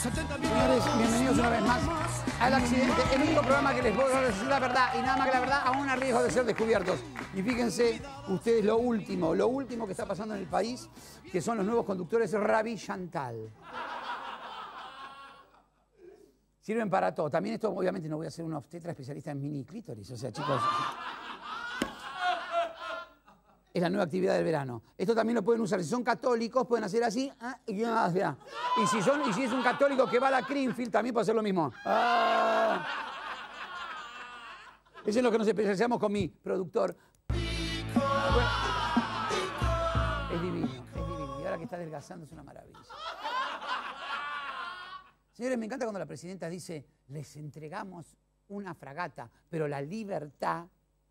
Señores, bienvenidos una vez más al Accidente, el único programa que les puedo decir la verdad y nada más que la verdad, aún a riesgo de ser descubiertos. Y fíjense ustedes lo último que está pasando en el país, que son los nuevos conductores Ravi Chantal. Sirven para todo. También esto, obviamente, no voy a ser un obstetra especialista en mini clítoris. O sea, chicos, es la nueva actividad del verano. Esto también lo pueden usar. Si son católicos, pueden hacer así. Y si es un católico que va a la Greenfield, también puede hacer lo mismo. Eso es lo que nos especializamos con mi productor. Es divino, es divino. Y ahora que está adelgazando es una maravilla. Señores, me encanta cuando la presidenta dice, les entregamos una fragata, pero la libertad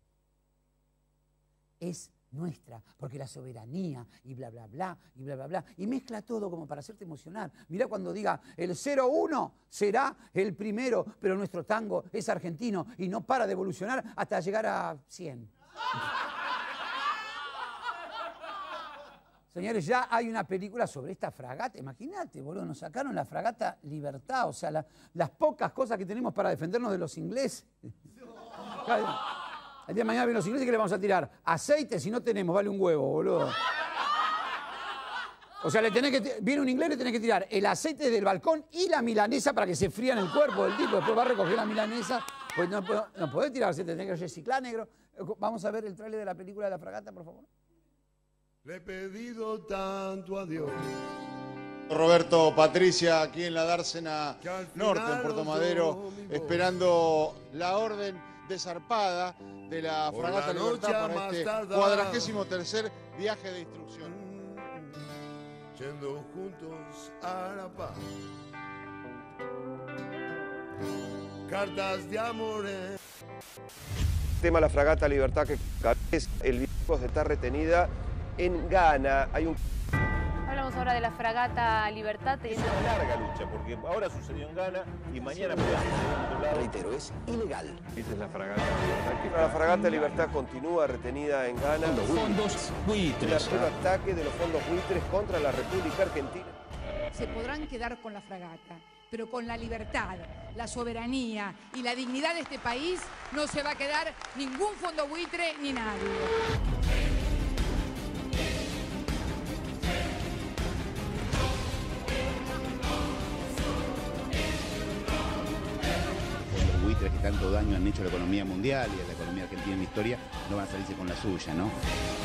es nuestra, porque la soberanía y bla, bla, bla, y bla, bla, bla. Y mezcla todo como para hacerte emocionar. Mirá cuando diga, el 0-1 será el primero, pero nuestro tango es argentino y no para de evolucionar hasta llegar a 100. Señores, ya hay una película sobre esta fragata. Imagínate, boludo, nos sacaron la fragata Libertad. O sea, las pocas cosas que tenemos para defendernos de los ingleses. El día de mañana vienen los ingleses, ¿qué le vamos a tirar? Aceite, si no tenemos, vale un huevo, boludo. O sea, viene un inglés, le tenés que tirar el aceite del balcón y la milanesa para que se fría en el cuerpo del tipo. Después va a recoger la milanesa. Pues no podés tirar aceite, tenés que reciclar, negro. Vamos a ver el tráiler de la película de la fragata, por favor. Le he pedido tanto a Dios. Roberto, Patricia, aquí en la Dársena Norte, en Puerto Madero, esperando la orden de zarpada de la fragata Libertad para este 43º viaje de instrucción. Yendo juntos a la paz. Cartas de amores. Tema la fragata Libertad, que es el viaje de estar retenida en Ghana. Hablamos ahora de la fragata Libertad. Es una larga lucha, porque ahora sucedió en Ghana y mañana puede suceder en otro lado. Reitero, es ilegal. Esta es la fragata Libertad. La fragata Libertad continúa retenida en Ghana. Fondos buitres. El ataque de los fondos buitres contra la República Argentina. Se podrán quedar con la fragata, pero con la libertad, la soberanía y la dignidad de este país no se va a quedar ningún fondo buitre ni nadie. Que tanto daño han hecho a la economía mundial y a la economía argentina en la historia, no van a salirse con la suya, ¿no?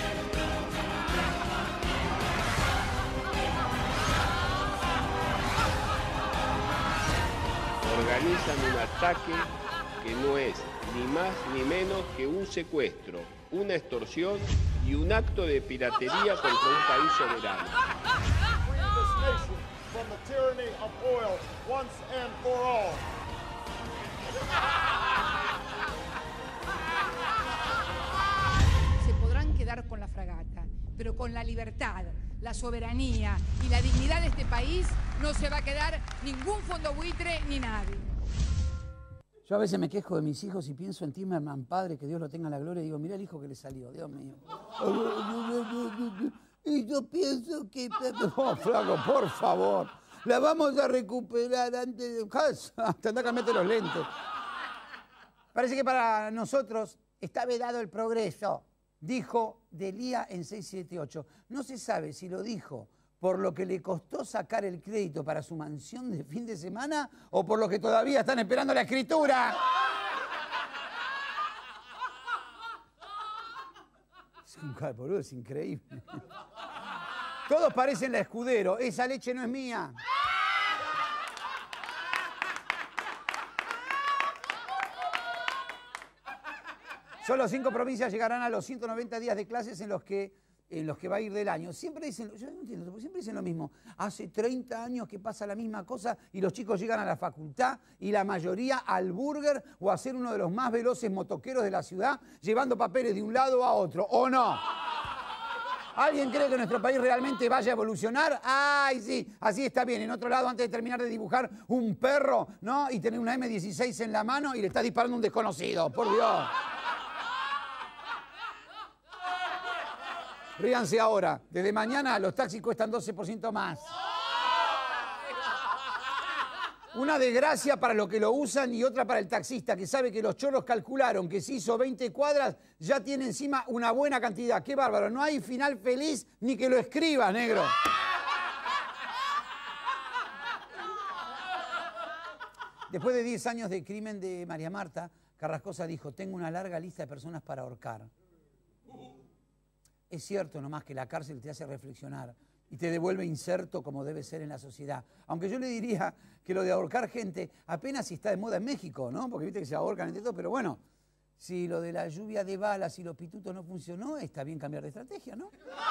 Organizan un ataque que no es ni más ni menos que un secuestro, una extorsión y un acto de piratería contra un país soberano. Se podrán quedar con la fragata, pero con la libertad, la soberanía y la dignidad de este país no se va a quedar ningún fondo buitre ni nadie. Yo a veces me quejo de mis hijos y pienso en Timerman, padre, que Dios lo tenga en la gloria, y digo, mira el hijo que le salió, Dios mío. Y yo pienso que... Oh, flaco, por favor. La vamos a recuperar antes de... Tendrá que cambiarte los lentes. Parece que para nosotros está vedado el progreso, dijo Delía en 678. No se sabe si lo dijo por lo que le costó sacar el crédito para su mansión de fin de semana o por lo que todavía están esperando la escritura. Boludo, es increíble. Todos parecen la Escudero. Esa leche no es mía. Solo 5 provincias llegarán a los 190 días de clases en los que va a ir del año. Siempre dicen, yo no entiendo, porque siempre dicen lo mismo. Hace 30 años que pasa la misma cosa y los chicos llegan a la facultad y la mayoría al burger o a ser uno de los más veloces motoqueros de la ciudad llevando papeles de un lado a otro, ¿o no? ¿Alguien cree que nuestro país realmente vaya a evolucionar? ¡Ay, sí! Así está bien. En otro lado, antes de terminar de dibujar un perro, ¿no? Y tener una M16 en la mano y le está disparando a un desconocido. ¡Por Dios! Ríanse ahora. Desde mañana los taxis cuestan 12% más. Una desgracia para los que lo usan y otra para el taxista, que sabe que los choros calcularon que si hizo 20 cuadras, ya tiene encima una buena cantidad. ¡Qué bárbaro! No hay final feliz ni que lo escriba, negro. Después de 10 años de crimen de María Marta, Carrascosa dijo, tengo una larga lista de personas para ahorcar. Es cierto nomás que la cárcel te hace reflexionar y te devuelve inserto como debe ser en la sociedad. Aunque yo le diría que lo de ahorcar gente apenas si está de moda en México, ¿no? Porque viste que se ahorcan entre todos, pero bueno, si lo de la lluvia de balas y los pitutos no funcionó, está bien cambiar de estrategia, ¿no?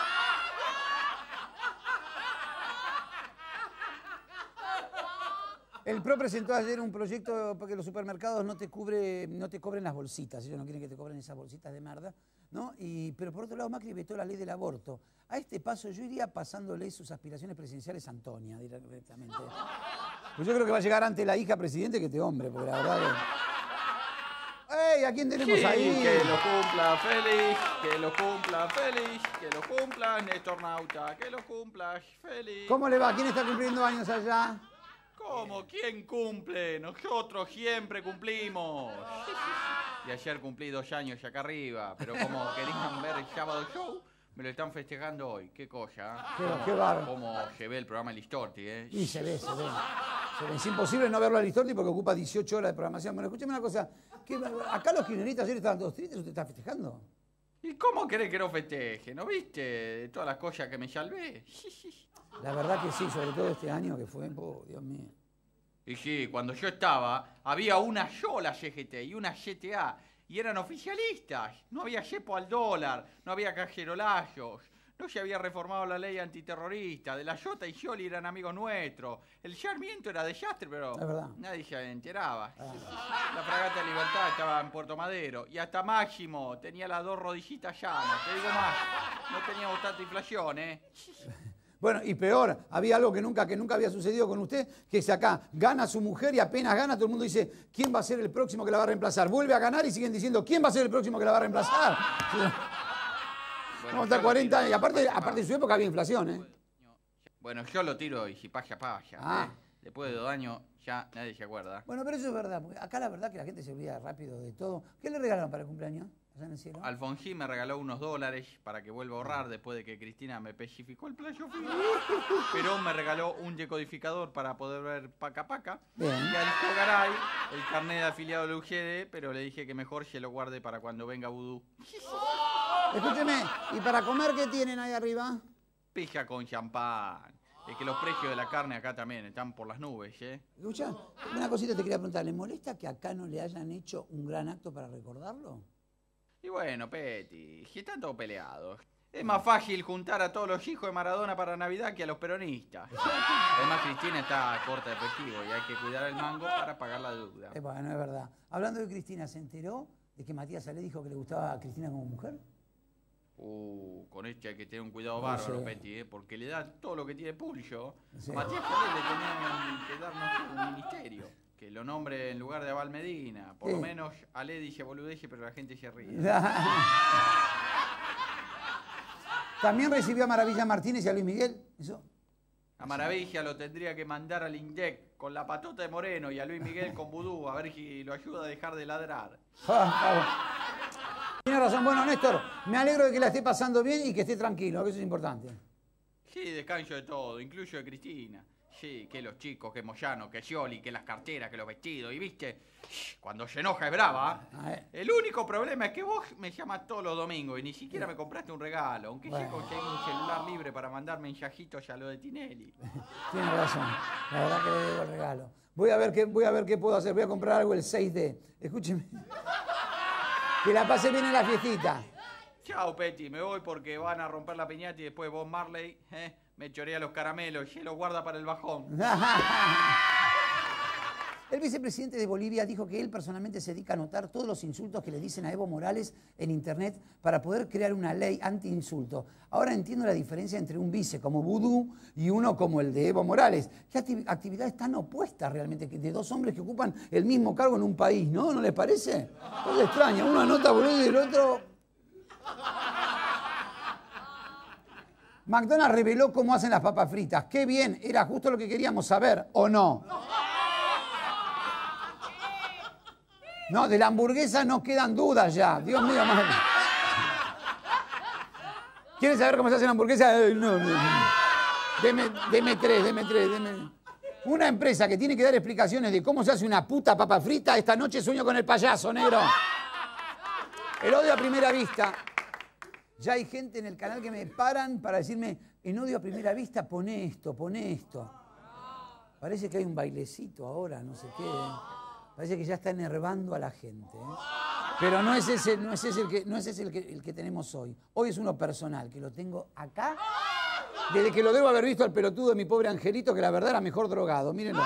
El PRO presentó ayer un proyecto para que los supermercados no te cobren las bolsitas. Ellos no quieren que te cobren esas bolsitas de merda, ¿no? Pero por otro lado, Macri vetó la ley del aborto. A este paso yo iría pasándole sus aspiraciones presidenciales a Antonia directamente. Pues yo creo que va a llegar antes la hija presidente que este hombre, porque la verdad que... ¡Ey! ¿A quién tenemos ahí? Que lo cumpla Félix, que lo cumpla Félix, que lo cumpla Néstor Nauta, que lo cumpla Félix. ¿Cómo le va? ¿Quién está cumpliendo años allá? ¿Cómo? ¿Quién cumple? Nosotros siempre cumplimos. Y ayer cumplí 2 años acá arriba, pero como querían ver el sábado show, me lo están festejando hoy. Qué cosa, ¿eh? Qué bárbaro. Como llevé el programa Listorti, ¿eh? Y se ve. Es imposible no verlo a Listorti porque ocupa 18 horas de programación. Bueno, escúcheme una cosa. Acá los kirchneristas ayer estaban todos tristes, ¿usted está festejando? ¿Y cómo querés que no festeje? ¿No viste de todas las cosas que me salvé? La verdad que sí, sobre todo este año que fue, oh, Dios mío. Y sí, cuando yo estaba, había una sola CGT y una GTA, y eran oficialistas. No había cepo al dólar, no había cajerolazos, no se había reformado la ley antiterrorista, de la Jota y Scioli eran amigos nuestros. El Sarmiento era desastre, pero nadie se enteraba. La Fragata Libertad estaba en Puerto Madero, y hasta Máximo tenía las 2 rodillitas llanas. Te digo más, no teníamos tanta inflación, ¿eh? Bueno, y peor, había algo que nunca había sucedido con usted, que es acá, gana su mujer y apenas gana, todo el mundo dice, ¿quién va a ser el próximo que la va a reemplazar? Vuelve a ganar y siguen diciendo, ¿quién va a ser el próximo que la va a reemplazar? Bueno, hasta 40 años, y aparte de su época había inflación, ¿eh? Bueno, yo lo tiro y si paya, ¿eh? Después de 2 años ya nadie se acuerda. Bueno, pero eso es verdad, porque acá la verdad que la gente se olvida rápido de todo. ¿Qué le regalaron para el cumpleaños? allá en el cielo? Alfonsín me regaló unos $, para que vuelva a ahorrar después de que Cristina me especificó el playo fijo. Perón me regaló un decodificador para poder ver Paca Paca. Bien. Y Alto Garay, el carnet de afiliado de UGD, pero le dije que mejor se lo guarde para cuando venga Vudú. Escúcheme, ¿y para comer qué tienen ahí arriba? Pija con champán. Es que los precios de la carne acá también están por las nubes, ¿eh? Escucha, una cosita te quería preguntar. ¿Le molesta que acá no le hayan hecho un gran acto para recordarlo? Y bueno, Peti, si están todos peleados. Es más fácil juntar a todos los hijos de Maradona para Navidad que a los peronistas. Además, Cristina está corta de efectivo y hay que cuidar el mango para pagar la deuda. Bueno, es verdad. Hablando de Cristina, ¿se enteró de que Matías Salé dijo que le gustaba a Cristina como mujer? Con este hay que tener un cuidado bárbaro, Peti, porque le da todo lo que tiene Pullo. Sí. A Matías Salé le tenían que darnos un ministerio. Que lo nombre en lugar de Abal Medina. Por lo menos Ale dice boludeje, pero la gente se ríe. También recibió a Maravilla Martínez y a Luis Miguel. ¿Eso? A Maravilla lo tendría que mandar al INDEC con la patota de Moreno y a Luis Miguel con Vudú, a ver si lo ayuda a dejar de ladrar. Tiene razón. Bueno, Néstor, me alegro de que la esté pasando bien y que esté tranquilo, que eso es importante. Sí, descanso de todo, incluyo de Cristina. Sí, que los chicos, que Moyano, que Scioli, que las carteras, que los vestidos. Y viste, cuando se enoja es brava. El único problema es que vos me llamas todos los domingos y ni siquiera me compraste un regalo. Aunque ya conseguí un celular libre para mandar mensajitos a lo de Tinelli. Tienes razón. La verdad que le debo el regalo. Voy a ver qué puedo hacer. Voy a comprar algo el 6D. Escúcheme. Que la pase bien en la fiestita. Chao, Peti. Me voy porque van a romper la piñata y después Bob Marley me chorea los caramelos y los guarda para el bajón. El vicepresidente de Bolivia dijo que él personalmente se dedica a anotar todos los insultos que le dicen a Evo Morales en internet para poder crear una ley anti-insulto. Ahora entiendo la diferencia entre un vice como Vudú y uno como el de Evo Morales. Qué actividades tan opuestas realmente, de dos hombres que ocupan el mismo cargo en un país, ¿no? ¿No les parece? Es extraño, uno anota boludo y el otro... McDonald's reveló cómo hacen las papas fritas. ¡Qué bien! Era justo lo que queríamos saber, ¿o no? No, de la hamburguesa no quedan dudas ya. Dios mío, madre. ¿Quieren saber cómo se hace la hamburguesa? No. Deme tres. Una empresa que tiene que dar explicaciones de cómo se hace una puta papa frita, esta noche sueño con el payaso, negro. El odio a primera vista. Ya hay gente en el canal que me paran para decirme, en odio a primera vista, pone esto. Parece que hay un bailecito ahora, no sé qué. Parece que ya está enervando a la gente. Pero no es ese el que tenemos hoy. Hoy es uno personal, que lo tengo acá. Desde que lo debo haber visto al pelotudo de mi pobre angelito, que la verdad era mejor drogado. Mírenlo.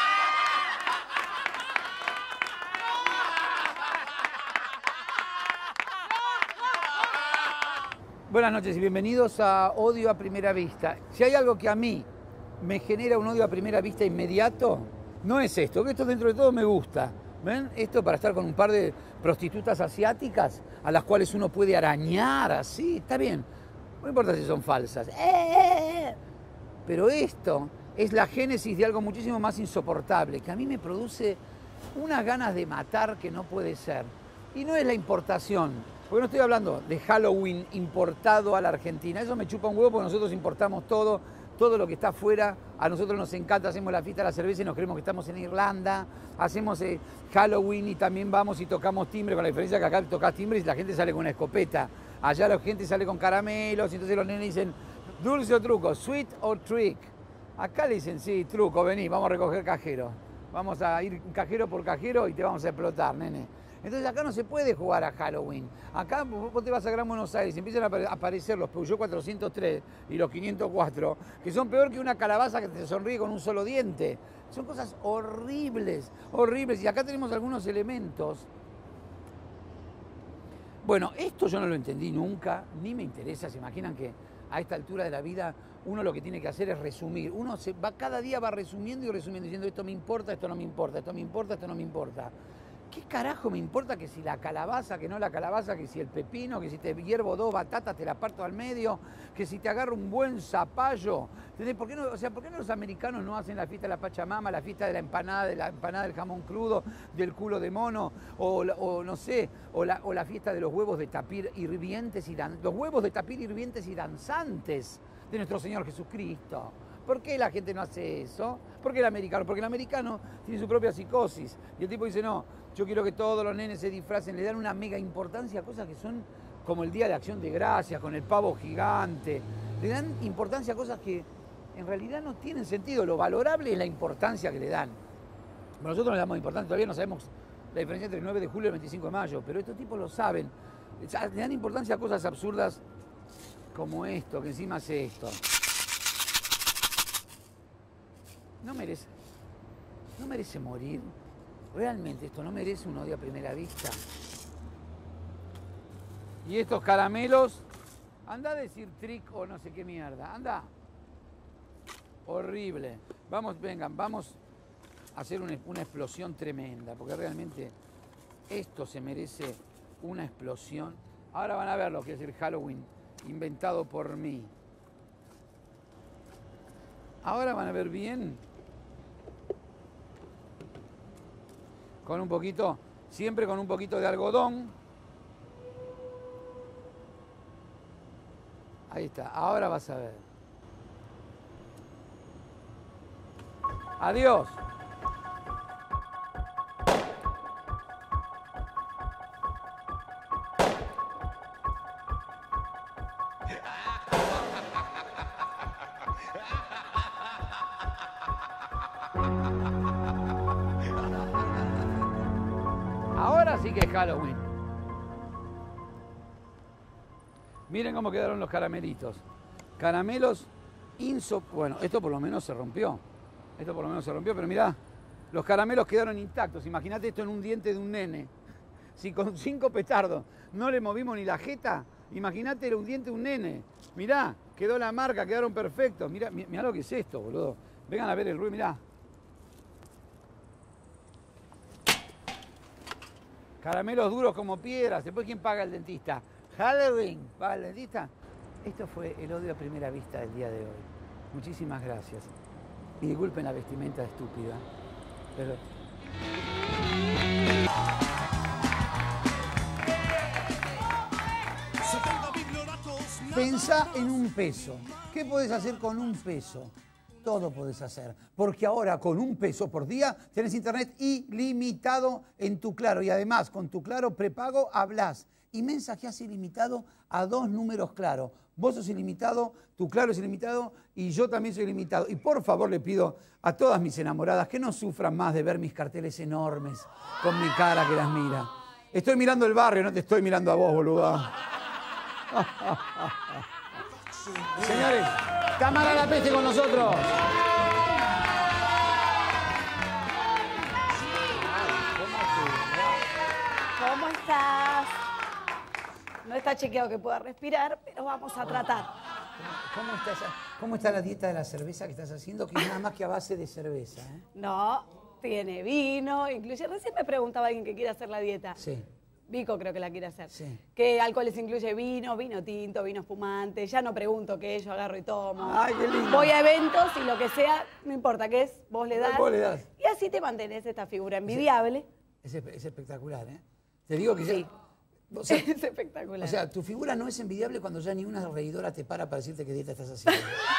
Buenas noches y bienvenidos a Odio a Primera Vista. Si hay algo que a mí me genera un odio a primera vista inmediato, no es esto, que esto dentro de todo me gusta. ¿Ven? Esto para estar con un par de prostitutas asiáticas a las cuales uno puede arañar así, está bien. No importa si son falsas. Pero esto es la génesis de algo muchísimo más insoportable, que a mí me produce unas ganas de matar que no puede ser. Y no es la importación, porque no estoy hablando de Halloween importado a la Argentina. Eso me chupa un huevo porque nosotros importamos todo lo que está afuera. A nosotros nos encanta, hacemos la fiesta de la cerveza y nos creemos que estamos en Irlanda. Hacemos Halloween y también vamos y tocamos timbre, con la diferencia que acá tocas timbre y la gente sale con una escopeta. Allá la gente sale con caramelos y entonces los nenes dicen, dulce o truco, sweet o trick. Acá le dicen, sí, truco, vení, vamos a recoger cajero. Vamos a ir cajero por cajero y te vamos a explotar, nene. Entonces acá no se puede jugar a Halloween. Acá vos te vas a Gran Buenos Aires y empiezan a aparecer los Peugeot 403 y los 504, que son peor que una calabaza que te sonríe con un solo diente. Son cosas horribles, horribles. Y acá tenemos algunos elementos. Bueno, esto yo no lo entendí nunca, ni me interesa. Se imaginan que a esta altura de la vida uno lo que tiene que hacer es resumir. Uno cada día va resumiendo y resumiendo, diciendo esto me importa, esto no me importa, esto me importa, esto no me importa. ¿Qué carajo me importa que si la calabaza, que no la calabaza, que si el pepino, que si te hiervo 2 batatas, te la parto al medio, que si te agarro un buen zapallo? ¿Por qué no, ¿por qué no los americanos no hacen la fiesta de la Pachamama, la fiesta de la empanada del jamón crudo, del culo de mono, o no sé, o la fiesta de los huevos de tapir hirvientes los huevos de tapir hirvientes y danzantes de nuestro Señor Jesucristo? ¿Por qué la gente no hace eso? ¿Por qué el americano? Porque el americano tiene su propia psicosis. Y el tipo dice, no, yo quiero que todos los nenes se disfracen. Le dan una mega importancia a cosas que son como el Día de Acción de Gracias, con el pavo gigante. Le dan importancia a cosas que en realidad no tienen sentido. Lo valorable es la importancia que le dan. Pero nosotros no le damos importancia, todavía no sabemos la diferencia entre el 9 de julio y el 25 de mayo. Pero estos tipos lo saben. Le dan importancia a cosas absurdas como esto, que encima hace esto. No merece morir. Realmente esto no merece un odio a primera vista. Y estos caramelos, anda a decir trick o no sé qué mierda, anda. Horrible. Vengan, vamos a hacer una explosión tremenda, porque realmente esto se merece una explosión. Ahora van a ver lo que es el Halloween inventado por mí. Ahora van a ver bien. Con un poquito, siempre con un poquito de algodón. Ahí está, ahora vas a ver. Adiós. Ahora sí que es Halloween. Miren cómo quedaron los caramelitos. Caramelos bueno, esto por lo menos se rompió. Pero mirá, los caramelos quedaron intactos. Imagínate esto en un diente de un nene. Si con 5 petardos no le movimos ni la jeta, imagínate era un diente de un nene. Mirá, quedó la marca, quedaron perfectos. Mirá lo que es esto, boludo. Vengan a ver el ruido, mirá. Caramelos duros como piedras. Después, ¿quién paga el dentista? Halloween, ¿paga el dentista? Esto fue el odio a primera vista del día de hoy. Muchísimas gracias. Y disculpen la vestimenta estúpida, pero... Pensá en un peso. ¿Qué podés hacer con un peso? Todo podés hacer. Porque ahora con un peso por día tenés internet ilimitado en tu Claro. Y además con tu Claro prepago hablás y mensajeás ilimitado a 2 números Claro. Vos sos ilimitado, tu Claro es ilimitado y yo también soy ilimitado. Y por favor le pido a todas mis enamoradas que no sufran más de ver mis carteles enormes con mi cara que las mira. Estoy mirando el barrio, no te estoy mirando a vos, boluda. Señores, Tamara La Peste con nosotros. ¿Cómo estás? No está chequeado que pueda respirar, pero vamos a tratar. ¿Cómo está la dieta de la cerveza que estás haciendo? Que es nada más que a base de cerveza, ¿eh? No, tiene vino, incluye... Recién me preguntaba alguien que quiere hacer la dieta. Sí. Vico creo que la quiere hacer. Sí. ¿Qué alcoholes incluye? Vino, vino tinto, vino espumante. Ya no pregunto qué es, yo agarro y tomo. Ay, qué lindo. Voy a eventos y lo que sea, no importa qué es, vos le das. Vos le das. Y así te mantenés esta figura envidiable. Es espectacular, ¿eh? Te digo que sí. O sea, es espectacular. O sea, tu figura no es envidiable cuando ya ni una reidora te para decirte qué dieta estás haciendo.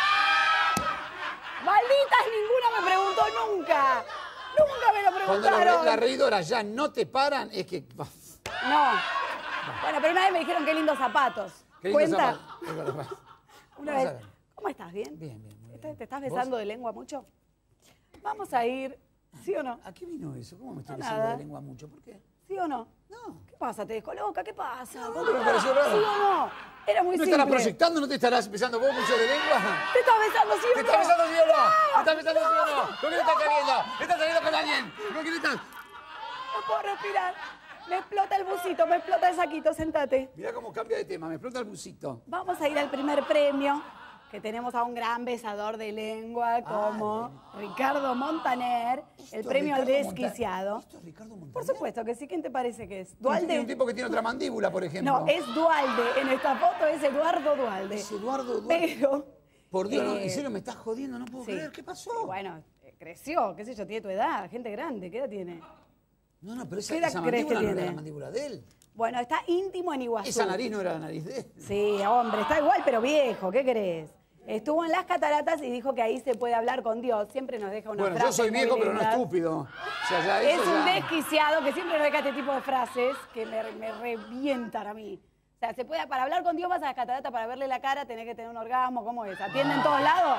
¡Malditas! Ninguna me preguntó nunca. Nunca me lo preguntaron. Cuando las reidoras ya no te paran, es que... No. Bueno, pero una vez me dijeron qué lindos zapatos. Qué lindos ¿Cuenta? zapatos. Una vez. ¿Cómo estás? ¿Bien? Bien, bien. Muy ¿Te bien. estás besando de lengua mucho? Vamos a ir. ¿Sí o no? ¿A qué vino eso? ¿Cómo me estoy No, besando nada. de lengua mucho? ¿Por qué? ¿Sí o no? No. ¿Qué pasa? ¿Te descoloca? ¿Qué pasa? No, me pareció raro. ¿Sí o no? Era muy ¿No simple. estarás proyectando? ¿No te estarás besando vos mucho de lengua? ¿Te estás besando sí o ¿Te no? estás besando sí o no? ¿Te estás besando sí o no? ¿Con quién estás saliendo? ¿Estás saliendo con alguien? ¿Con quién estás? No puedo respirar. Me explota el busito, me explota el saquito, sentate. Mirá cómo cambia de tema, me explota el busito. Vamos a ir al primer premio, que tenemos a un gran besador de lengua como Ricardo Montaner, el premio al desquiciado. ¿Esto es Ricardo Montaner? Por supuesto que sí. ¿Quién te parece que es? Es ¿Dualde? un tipo que tiene otra mandíbula, por ejemplo. No, es Dualde. En esta foto es Eduardo Dualde. Es Eduardo Dualde. Pero... Por Dios, no, en serio me estás jodiendo, no puedo creer. ¿Qué pasó? Sí, bueno, creció, qué sé yo, tiene tu edad, gente grande. ¿Qué edad tiene? No, pero ¿Qué edad esa crees que mandíbula no era tiene? la mandíbula de él. Bueno, está íntimo en Iguazú. Esa nariz no era la nariz de él. Sí, hombre, está igual pero viejo, ¿qué querés? Estuvo en las cataratas y dijo que ahí se puede hablar con Dios. Siempre nos deja una frase. Bueno, yo soy muy viejo, pero no linda. estúpido. O sea, ya Es eso un ya... desquiciado que siempre nos deja este tipo de frases que me revientan a mí. O sea, se puede, para hablar con Dios vas a las cataratas para verle la cara, tenés que tener un orgasmo, ¿cómo es? ¿Atiende en todos lados?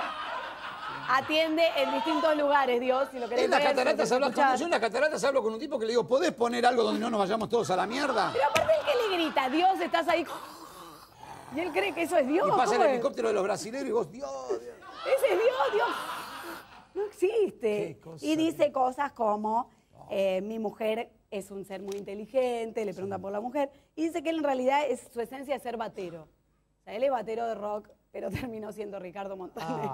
Atiende en distintos lugares, Dios, si lo querés En las ver, cataratas si lo hablas escuchás. con... Yo en las cataratas hablo con un tipo que le digo, ¿podés poner algo donde no nos vayamos todos a la mierda? Pero aparte, ¿el que le grita? Dios, estás ahí... Y él cree que eso es Dios. Y pasa el ¿cómo es? helicóptero de los brasileños y vos, Dios... Ese es Dios, Dios. No existe. Qué cosa. Y dice cosas como, mi mujer es un ser muy inteligente, le pregunta por la mujer, y dice que él en realidad su esencia es ser batero. O sea, él es batero de rock, pero terminó siendo Ricardo Montaner.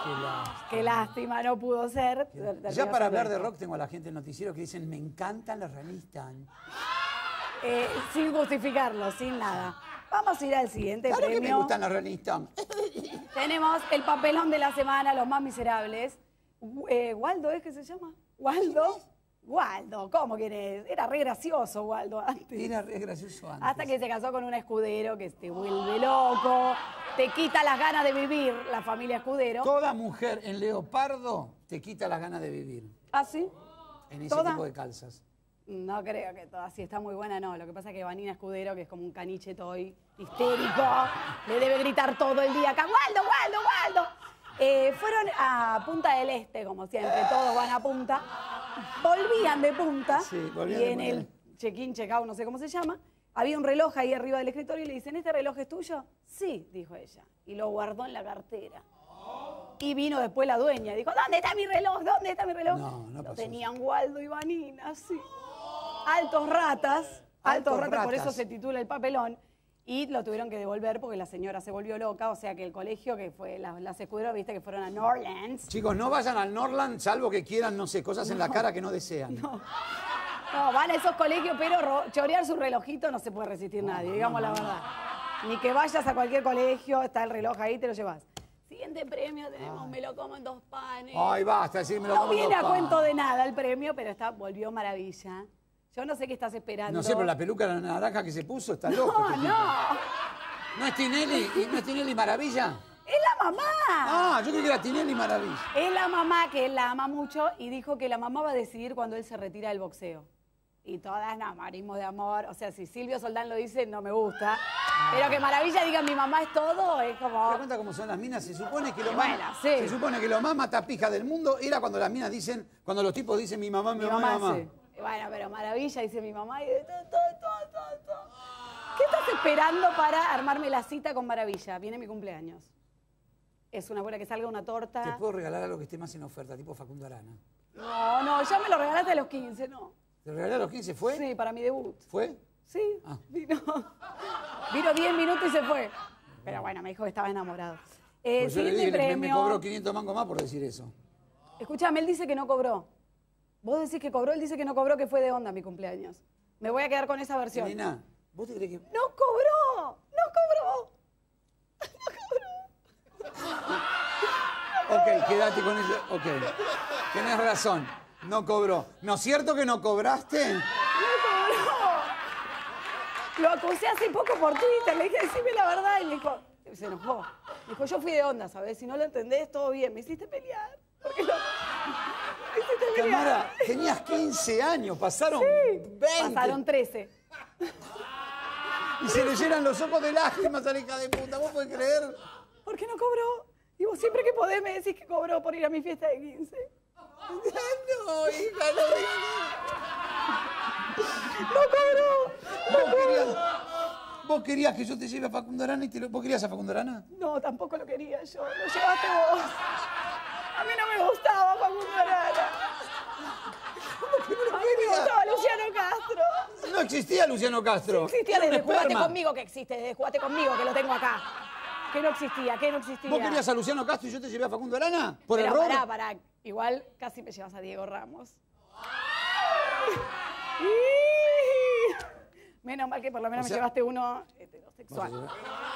Qué lástima, no pudo ser. Ya para hablar de rock tengo a la gente del noticiero que dicen, me encantan las revistas. Sin justificarlo, sin nada. Vamos a ir al siguiente Claro premio. que me gustan las revistas. Tenemos el papelón de la semana, Los Más Miserables. ¿Waldo es que se llama? ¿Waldo? Waldo, ¿cómo quién es? Era re gracioso Waldo antes. Era re gracioso antes. Hasta que se casó con un escudero que te vuelve loco, te quita las ganas de vivir, la familia Escudero. Toda mujer en leopardo te quita las ganas de vivir. ¿Ah, sí? En ese ¿Toda? tipo de calzas. No creo que toda, si está muy buena, no. Lo que pasa es que Vanina Escudero, que es como un caniche toy histérico, le debe gritar todo el día acá, ¡Waldo, Waldo, Waldo! Fueron a Punta del Este, como siempre, todos van a Punta. Volvían de Punta Sí, volvían y de en Punta. el check-in, check-out, no sé cómo se llama, había un reloj ahí arriba del escritorio y le dicen, ¿este reloj es tuyo? Sí, dijo ella, y lo guardó en la cartera. Y vino después la dueña y dijo, ¿dónde está mi reloj? ¿Dónde está mi reloj? No Lo pasó tenían Waldo y Vanina, sí. Altos ratas, por ratas. eso se titula el papelón, y lo tuvieron que devolver porque la señora se volvió loca, o sea que el colegio, que fue las Escuderos, viste que fueron a Norlands. Chicos, no vayan al Norland salvo que quieran, no sé, cosas en la cara que no desean. No, van a esos colegios, pero chorear su relojito no se puede resistir nadie, digamos la verdad. Ni que vayas a cualquier colegio, está el reloj ahí, te lo llevas. Siguiente premio tenemos Me lo como en 2 panes. Ay, basta, decirme lo No como en viene a 2 cuento panes. de nada el premio, pero volvió maravilla. Yo no sé qué estás esperando. No sé, pero la peluca naranja que se puso está loco. No, ¿No es Tinelli? ¿No es Tinelli Maravilla? ¡Es la mamá! Ah, yo creí que era Tinelli Maravilla. Es la mamá, que él la ama mucho, y dijo que la mamá va a decidir cuando él se retira del boxeo. Y todas, no, morimos de amor. O sea, si Silvio Soldán lo dice, no me gusta. Pero que Maravilla diga mi mamá es todo, es como... ¿Te das cuenta cómo son las minas? Se supone que lo Bueno, más, sí. se supone que lo más matapija del mundo era cuando las minas dicen, cuando los tipos dicen mi mamá, mi mamá, mi mamá. Sí. Bueno, pero Maravilla dice mi mamá y... ¿Qué estás esperando para armarme la cita con Maravilla? Viene mi cumpleaños. Es una buena que salga una torta. ¿Te puedo regalar algo que esté más en oferta, tipo Facundo Arana? No, ya me lo regalaste a los 15, ¿no? ¿Te regalé a los 15? ¿Fue? Sí, para mi debut. ¿Fue? Sí, Ah. Vino 10 minutos y se fue. Pero bueno, me dijo que estaba enamorado. Pues yo le dije Siguiente que me premio. cobró 500 mangos más por decir eso. Escúchame, él dice que no cobró. Vos decís que cobró, él dice que no cobró, que fue de onda mi cumpleaños. Me voy a quedar con esa versión. Nena, ¿vos te crees que...? ¡No cobró! ¡No cobró! Ok, quédate con eso. Ok, tenés razón, no cobró. ¿No es cierto que no cobraste? ¡No cobró! Lo acusé hace poco por Twitter, le dije, decime la verdad, y me dijo, se enojó. Me dijo, yo fui de onda, ¿sabes? Si no lo entendés, todo bien. Me hiciste pelear. Me hiciste pelear. Tamara, tenías 15 años, pasaron 20. Pasaron 13. Y se le llenan los ojos de lágrimas a la hija de puta. ¿Vos podés creer? ¿Por qué no cobró? Y vos siempre que podés me decís que cobró por ir a mi fiesta de 15. No, hija, no ¡No cobró! ¿Vos querías que yo te lleve a Facundo Arana y ¿Vos querías a Facundo Arana? No, tampoco lo quería yo. Lo llevaste vos. A mí no me gustaba Facundo Arana. ¿Por qué no lo A mí me querías? gustaba Luciano Castro. No existía Luciano Castro. Sí existía Era un desde Jugate esperma. Conmigo que existe, desde Jugate Conmigo que lo tengo acá. Que no existía, que no existía. ¿Vos querías a Luciano Castro y yo te llevé a Facundo Arana? ¿Por Pero error? pará. Igual casi me llevas a Diego Ramos. Menos mal que por lo menos O sea, me llevaste uno heterosexual.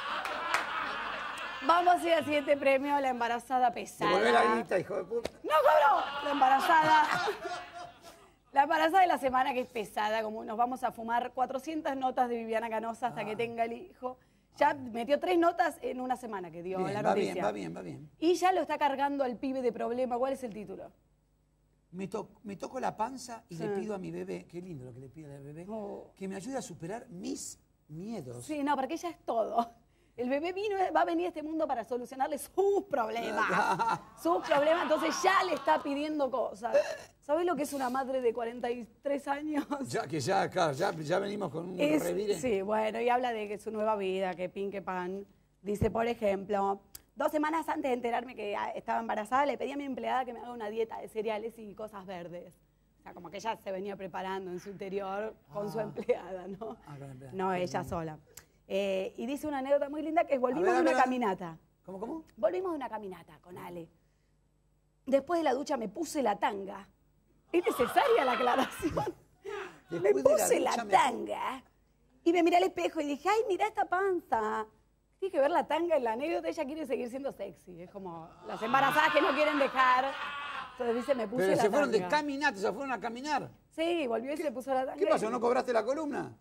Vamos a ir al siguiente premio, la embarazada pesada. Devolvé la guita, hijo de puta. ¡No cobró! La embarazada. La embarazada de la semana que es pesada, como nos vamos a fumar 400 notas de Viviana Canosa hasta que tenga el hijo. Ya metió 3 notas en una semana que dio Bien, la va noticia. bien, va bien. Y ya lo está cargando al pibe de problema. ¿Cuál es el título? Me toco la panza y Sí. le pido a mi bebé, qué lindo lo que le pide al bebé, Oh. que me ayude a superar mis miedos. Sí, no, porque ella es todo. El bebé va a venir a este mundo para solucionarle sus problemas. Sus problemas, entonces ya le está pidiendo cosas. ¿Sabés lo que es una madre de 43 años? Claro, ya venimos con un revire. Sí, bueno, y habla de que su nueva vida, que pin, que pan. Dice, por ejemplo, 2 semanas antes de enterarme que estaba embarazada, le pedí a mi empleada que me haga una dieta de cereales y cosas verdes. O sea, como que ella se venía preparando en su interior con su empleada, ¿no? con la empleada. No, ella sola. Y dice una anécdota muy linda que es volvimos A ver, de a una ver. caminata. ¿Cómo? Volvimos de una caminata con Ale. Después de la ducha me puse la tanga. ¿Es necesaria la aclaración? Me Después de la puse la ducha me- tanga y me miré al espejo y dije, ay, mira esta panza. Tiene que ver la tanga en la anécdota, ella quiere seguir siendo sexy. Es como las embarazadas que no quieren dejar. Entonces dice, me puse Pero la se fueron de tanga. caminata, se fueron a caminar. Sí, volvió y se puso la tanga. ¿Qué pasó? ¿No cobraste la columna?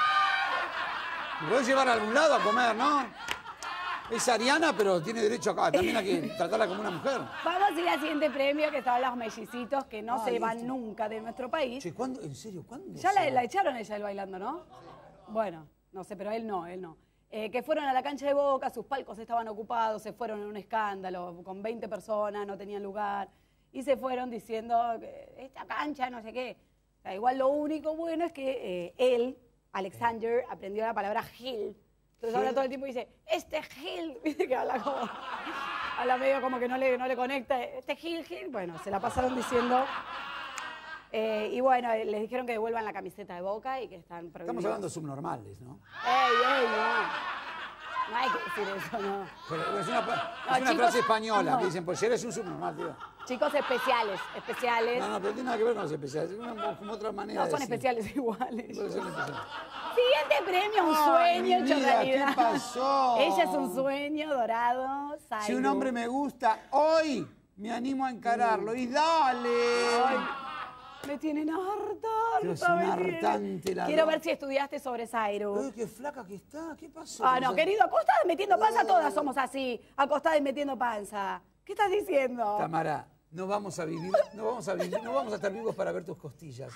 Me podés llevar a algún lado a comer, ¿no? Es ariana, pero tiene derecho acá. También hay que tratarla como una mujer. Vamos a ir al siguiente premio, que estaban los mellicitos, que no Ay, se van esto. nunca de nuestro país. Che, ¿cuándo? ¿En serio? ¿Cuándo? Ya la echaron ella el bailando, ¿no? Bueno, no sé, pero él no. Que fueron a la cancha de Boca, sus palcos estaban ocupados, se fueron en un escándalo, con 20 personas, no tenían lugar. Y se fueron diciendo, que esta cancha, no sé qué. O sea, igual lo único bueno es que él, Alexander, aprendió la palabra Gil. Entonces ahora todo el tiempo dice, este Gil, viste que habla como, habla medio como que no le conecta, este Gil. Bueno, se la pasaron diciendo. Y bueno, les dijeron que devuelvan la camiseta de Boca y que están prohibidos. Estamos hablando de subnormales, ¿no? ¡Ey, no! No hay que decir eso, no. Pero es una chicos, frase española no. que dicen, pues eres un subnormal, tío. Chicos especiales. No, pero tiene nada que ver con los especiales. Es como otra manera No de son decir. especiales iguales. No son especiales. Siguiente premio, un Ay, sueño mi hecho vida, realidad. ¿qué pasó? Ella es un sueño dorado. Si un hombre me gusta hoy, me animo a encararlo. Y dale. Me tienen harta. Es un hartante la Quiero ver si estudiaste sobre Zairu. Qué flaca que está. ¿Qué pasó? Ah, no, querido, acostada y metiendo panza, todas somos así. Acostada y metiendo panza. ¿Qué estás diciendo? Tamara, no vamos a estar vivos para ver tus costillas.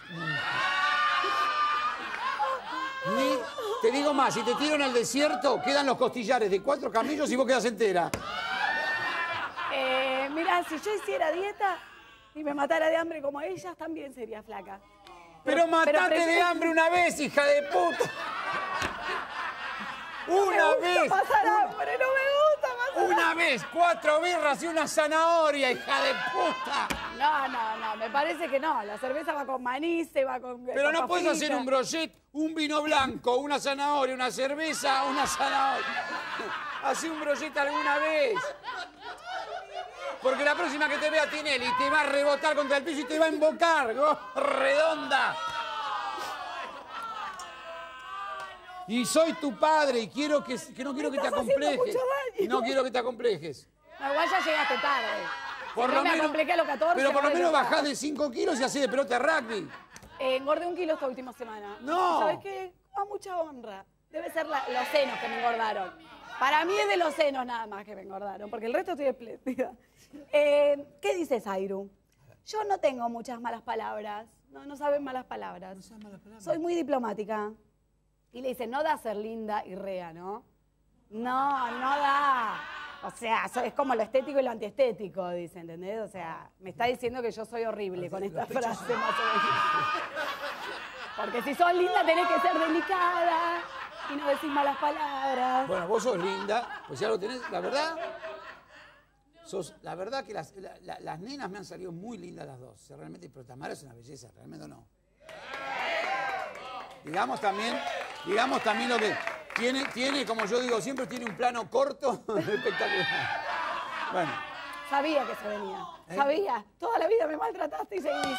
Ni, te digo más, si te tiro en el desierto, quedan los costillares de 4 camellos y vos quedás entera. Mirá, si yo hiciera dieta y me matara de hambre como ellas, también sería flaca. Pero matate de hambre una vez, hija de puta. Una vez. Pasar hambre, no me gusta pasar Una vez, 4 birras y una zanahoria, hija de puta. No, me parece que no. La cerveza va con maní, se va con... Pero no puedes hacer un brochet, un vino blanco, una zanahoria, una cerveza, una zanahoria. Hacé un brochet alguna vez. Porque la próxima que te vea Tinelli te va a rebotar contra el piso y te va a embocar, redonda. Y soy tu padre y quiero que no quiero que te acomplejes. Y no quiero que te acomplejes. No, igual ya llegaste tarde. Por no lo me menos, acomplejé a los 14. pero por lo menos bajás de 5 kilos y hacés de pelota de rugby. Engordé 1 kilo esta última semana. No. ¿Sabes qué? A mucha honra. Debe ser los senos que me engordaron. Para mí es de los senos nada más que me engordaron, porque el resto estoy espléndida. ¿Qué dice Zairu? Yo no tengo muchas malas palabras. No saben malas palabras. No saben malas palabras. Soy muy diplomática. Y le dice, no da ser linda y rea, ¿no? No da. O sea, es como lo estético y lo antiestético, dice, ¿entendés? O sea, me está diciendo que yo soy horrible con esta frase más o menos. Porque si sos linda tenés que ser delicada y no decir malas palabras. Bueno, vos sos linda, pues ya lo tenés, la verdad. La verdad que las nenas me han salido muy lindas las dos. Realmente, pero Tamara es una belleza, realmente no. Digamos también lo que tiene, como yo digo, siempre tiene un plano corto espectacular. Bueno. Sabía que se venía. Sabía. Toda la vida me maltrataste y seguís.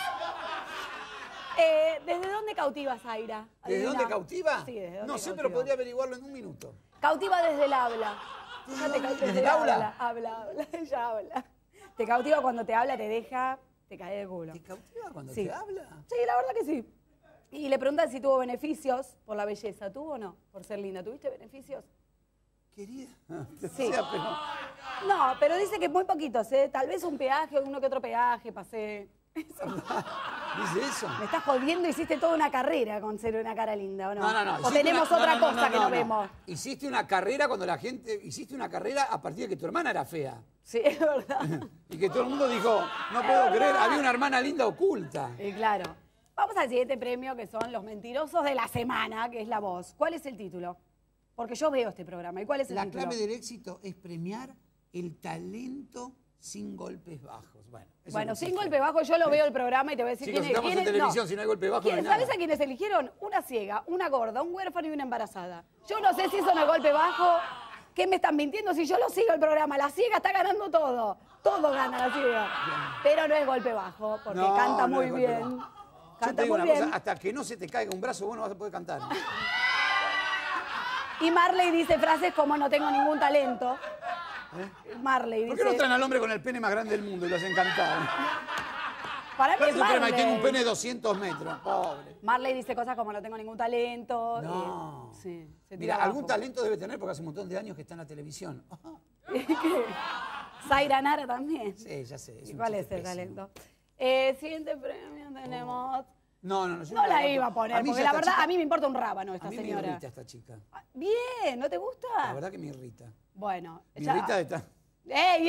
¿Desde dónde cautiva Zaira? ¿Desde dónde cautiva? Sí, ¿desde dónde no sé, cautiva? pero podría averiguarlo en un minuto. Cautiva desde el habla. ¿Desde el habla? Habla, ella habla. Te cautiva cuando te habla, te deja, te cae de culo. ¿Te cautiva cuando Sí. te habla? Sí, la verdad que sí. Y le preguntan si tuvo beneficios por la belleza. ¿Tuvo o no? Por ser linda. ¿Tuviste beneficios? Querida. Sí. O sea, pero... No, pero dice que muy poquitos, ¿eh? Tal vez un peaje, uno que otro peaje, pasé. ¿Dice eso? Me estás jodiendo, hiciste toda una carrera con ser una cara linda, ¿o no? No. O tenemos otra cosa que no vemos. Hiciste una carrera hiciste una carrera a partir de que tu hermana era fea. Sí, es verdad. Y que todo el mundo dijo, no puedo creer, había una hermana linda oculta. Y claro. Vamos al siguiente premio, que son los mentirosos de la semana, que es La Voz. ¿Cuál es el título? Porque yo veo este programa. ¿Y cuál es el título? La clave del éxito es premiar el talento sin golpes bajos. Bueno, sin golpe bajo yo lo veo el programa y te voy a decir Chicos, estamos en televisión, si no hay golpe bajo no hay ¿Sabes nada. a quiénes eligieron? Una ciega, una gorda, un huérfano y una embarazada. Yo no sé si eso no es golpe bajo. ¿Qué me están mintiendo si yo lo sigo el programa? La ciega está ganando todo. Todo gana la ciega. Pero no es golpe bajo, porque canta muy bien. Yo te digo una cosa, hasta que no se te caiga un brazo vos no vas a poder cantar. Y Marley dice frases como no tengo ningún talento. Marley dice... ¿Por qué no traen al hombre con el pene más grande del mundo y lo hacen cantar? Para mí es Marley. Tiene un pene de 200 metros, pobre. Marley dice cosas como no tengo ningún talento. No. Sí, se tira Mira, abajo. algún talento debe tener porque hace un montón de años que está en la televisión. Zaira Nara también. Sí, ya sé. ¿Y cuál es el talento? Siguiente premio tenemos... No, No la iba a poner, porque la verdad a mí me importa un rábano esta a mí señora. me irrita esta chica. Bien, ¿no te gusta? La verdad que me irrita. Bueno. Me irrita esta... ¡Ey!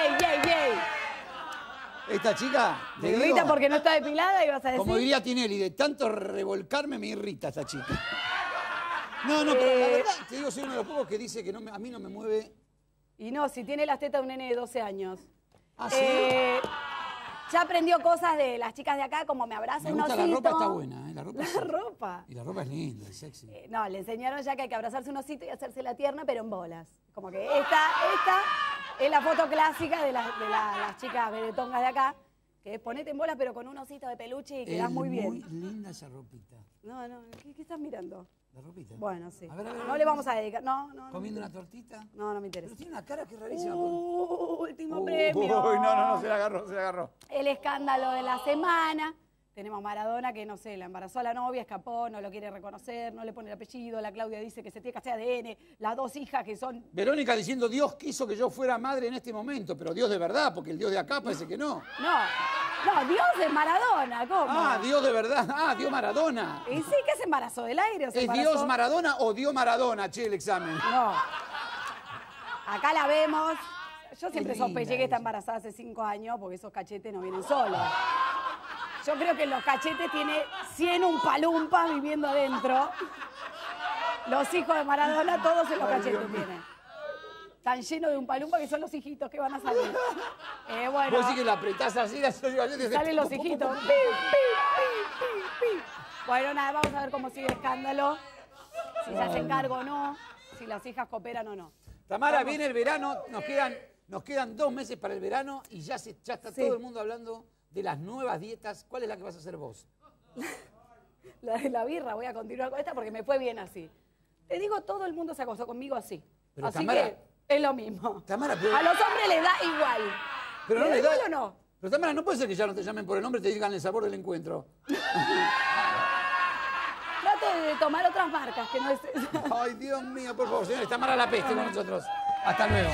Esta chica... Me irrita porque no está depilada y vas a decir... Como diría Tinelli, de tanto revolcarme me irrita esta chica. No, pero la verdad, te digo, soy uno de los pocos que dice que a mí no me mueve... Y no, si tiene las tetas de un nene de 12 años. ¿Ah, sí? Ya aprendió cosas de las chicas de acá, como me abraza un osito. La ropa está buena, ¿eh? La ropa. Y la ropa es linda, es sexy. No, le enseñaron ya que hay que abrazarse un osito y hacerse la tierna, pero en bolas. Como que esta es la foto clásica de las chicas vedetongas de acá, que es ponete en bolas, pero con un osito de peluche y quedás muy bien. Muy linda esa ropita. No, ¿qué estás mirando? La ropita. Bueno, sí. A ver, no le vamos a dedicar. No. ¿Comiendo una tortita? No me interesa. Pero tiene una cara que es rarísima. Último premio. No, se la agarró. El escándalo de la semana. Tenemos a Maradona que, no sé, la embarazó a la novia, escapó, no lo quiere reconocer, no le pone el apellido. La Claudia dice que se tiene que hacer ADN. Las 2 hijas que son... Verónica diciendo, Dios quiso que yo fuera madre en este momento, pero Dios de verdad, porque el Dios de acá parece que no. No, Dios de Maradona, ¿cómo? Ah, Dios de verdad. Ah, Dios Maradona. Y sí, ¿qué se embarazó del aire o se ¿Es embarazó? Dios Maradona o Dios Maradona, che, el examen? No. Acá la vemos. Yo siempre Qué linda sospeché que está embarazada hace 5 años porque esos cachetes no vienen solos. Yo creo que en los cachetes tiene 100 umpalumpas viviendo adentro. Los hijos de Maradona, todos en los cachetes tienen. Están llenos de umpalumpas que son los hijitos que van a salir. Bueno. Vos sí que la apretás así, salen los hijitos. Pi, pi, pi, pi, pi. Bueno, nada, vamos a ver cómo sigue el escándalo. Si se hacen cargo o no. Si las hijas cooperan o no. Tamara, viene el verano, nos quedan 2 meses para el verano y ya está todo el mundo hablando de las nuevas dietas. ¿Cuál es la que vas a hacer vos? La de la birra, voy a continuar con esta porque me fue bien así. Te digo, todo el mundo se acostó conmigo así. Pero así Tamara, que es lo mismo. Tamara, pero... A los hombres les da igual. Pero ¿Le no da les da igual o no? Pero Tamara, no puede ser que ya no te llamen por el nombre y te digan el sabor del encuentro. Trato de tomar otras marcas que no es... Ay, Dios mío, por favor, señores, Tamara la peste con nosotros. Hasta luego.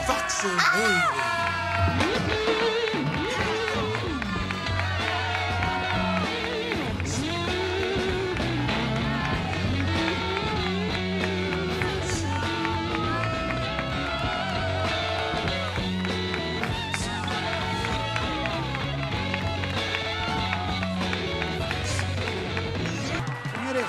Señores,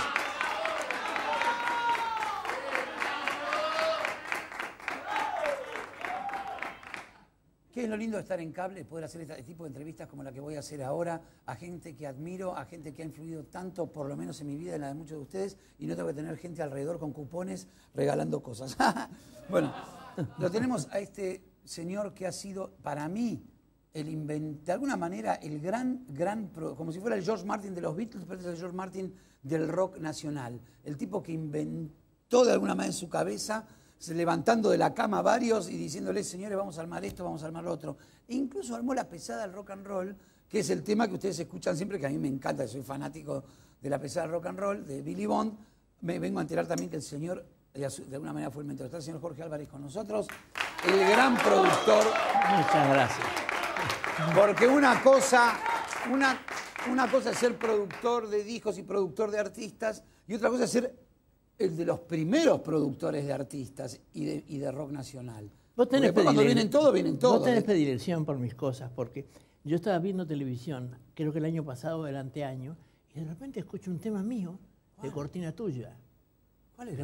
¿qué es lo lindo de estar en cable? Poder hacer este tipo de entrevistas como la que voy a hacer ahora a gente que admiro, a gente que ha influido tanto, por lo menos en mi vida y en la de muchos de ustedes, y no tengo que tener gente alrededor con cupones regalando cosas. Bueno, lo tenemos a este señor que ha sido, para mí, de alguna manera, el como si fuera el George Martin de los Beatles, pero es el George Martin del rock nacional. El tipo que inventó de alguna manera en su cabeza, levantando de la cama varios y diciéndoles, señores, vamos a armar esto, vamos a armar lo otro. E incluso armó la pesada del rock and roll, que es el tema que ustedes escuchan siempre, que a mí me encanta, soy fanático de la pesada del rock and roll, de Billy Bond. Me vengo a enterar también que el señor, de alguna manera fue el mentor. Está el señor Jorge Álvarez con nosotros, el gran productor. Muchas gracias. Porque una cosa es ser productor de discos y productor de artistas, y otra cosa es ser el de los primeros productores de artistas y de rock nacional. Vos tenés cuando vienen todos. Vos tenés predilección por mis cosas, porque yo estaba viendo televisión, creo que el año pasado o el anteaño, y de repente escucho un tema mío de cortina tuya. ¿Cuál es?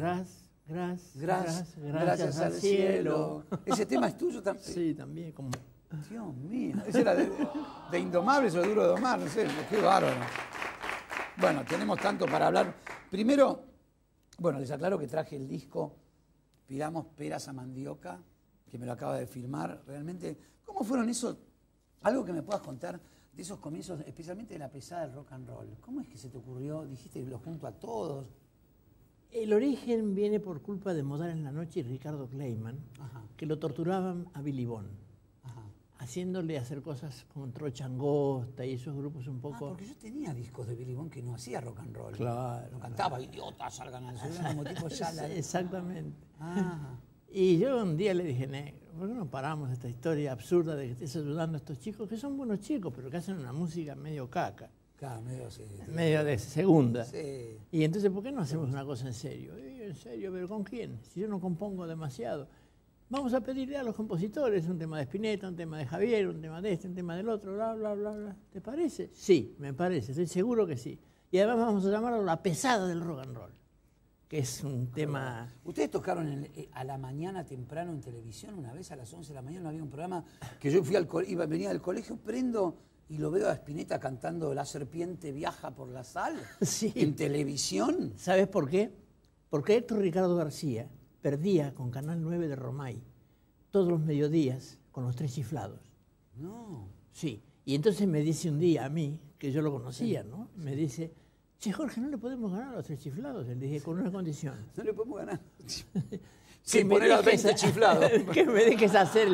Gracias al cielo. ¿Ese tema es tuyo también? Sí, también. Como... Dios mío, ese era de Indomables o de Duro de Domar, no sé, qué bárbaro. Bueno, tenemos tanto para hablar. Primero, bueno, les aclaro que traje el disco Pidamos Peras a Mandioca, que me lo acaba de firmar. Realmente, ¿cómo fueron esos? Algo que me puedas contar de esos comienzos, especialmente de la pesada del rock and roll. ¿Cómo es que se te ocurrió? Dijiste, lo junto a todos. El origen viene por culpa de Modar en la Noche y Ricardo Kleiman, que lo torturaban a Billy Bond, haciéndole hacer cosas como Trocha Angosta y esos grupos un poco... porque yo tenía discos de Billy Bond que no hacía rock and roll. Claro. No cantaba, idiotas, salgan al cielo, como tipo Yala. Exactamente. Y yo un día le dije, negro, ¿por qué no paramos esta historia absurda de que estés ayudando a estos chicos, que son buenos chicos, pero que hacen una música medio caca? Claro, medio de segunda. Sí. Y entonces, ¿por qué no hacemos una cosa en serio? ¿En serio? ¿Pero con quién? Si yo no compongo demasiado. Vamos a pedirle a los compositores un tema de Spinetta, un tema de Javier, un tema de este, un tema del otro, bla, bla, bla, bla. ¿Te parece? Sí, me parece, estoy seguro que sí. Y además vamos a llamarlo la pesada del rock and roll, que es un tema... Ustedes tocaron a la mañana temprano en televisión, una vez a las 11 de la mañana, había un programa que yo venía del colegio, prendo y lo veo a Spinetta cantando La serpiente viaja por la sal, sí, en televisión. ¿Sabes por qué? Porque Héctor Ricardo García perdía con Canal 9 de Romay todos los mediodías con Los Tres Chiflados. No. Sí, y entonces me dice un día a mí, que yo lo conocía, ¿no? Me dice, che, Jorge, ¿no le podemos ganar a Los Tres Chiflados? Le dije, con una condición. No le podemos ganar. Sin poner a 20 chiflados. Que me dejes hacer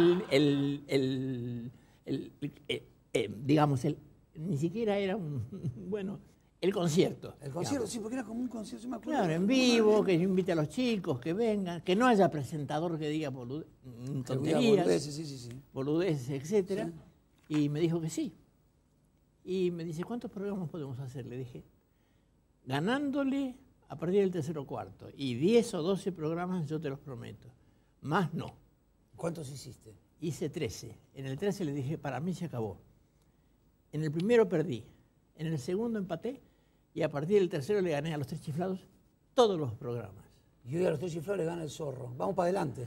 digamos, ni siquiera era un, bueno, El concierto. El concierto, sí, porque era como un concierto, yo me acuerdo. Claro, en vivo, que yo invite a los chicos, que vengan, que no haya presentador que diga tonterías, boludeces, etcétera. Y me dijo que sí. Y me dice, ¿cuántos programas podemos hacer? Le dije, ganándole a partir del tercero o cuarto. Y 10 o 12 programas yo te los prometo. Más no. ¿Cuántos hiciste? Hice 13. En el 13 le dije, para mí se acabó. En el primero perdí. En el segundo empaté. Y a partir del tercero le gané a los 3 chiflados todos los programas. Y hoy a los 3 chiflados le gana el zorro. Vamos para adelante.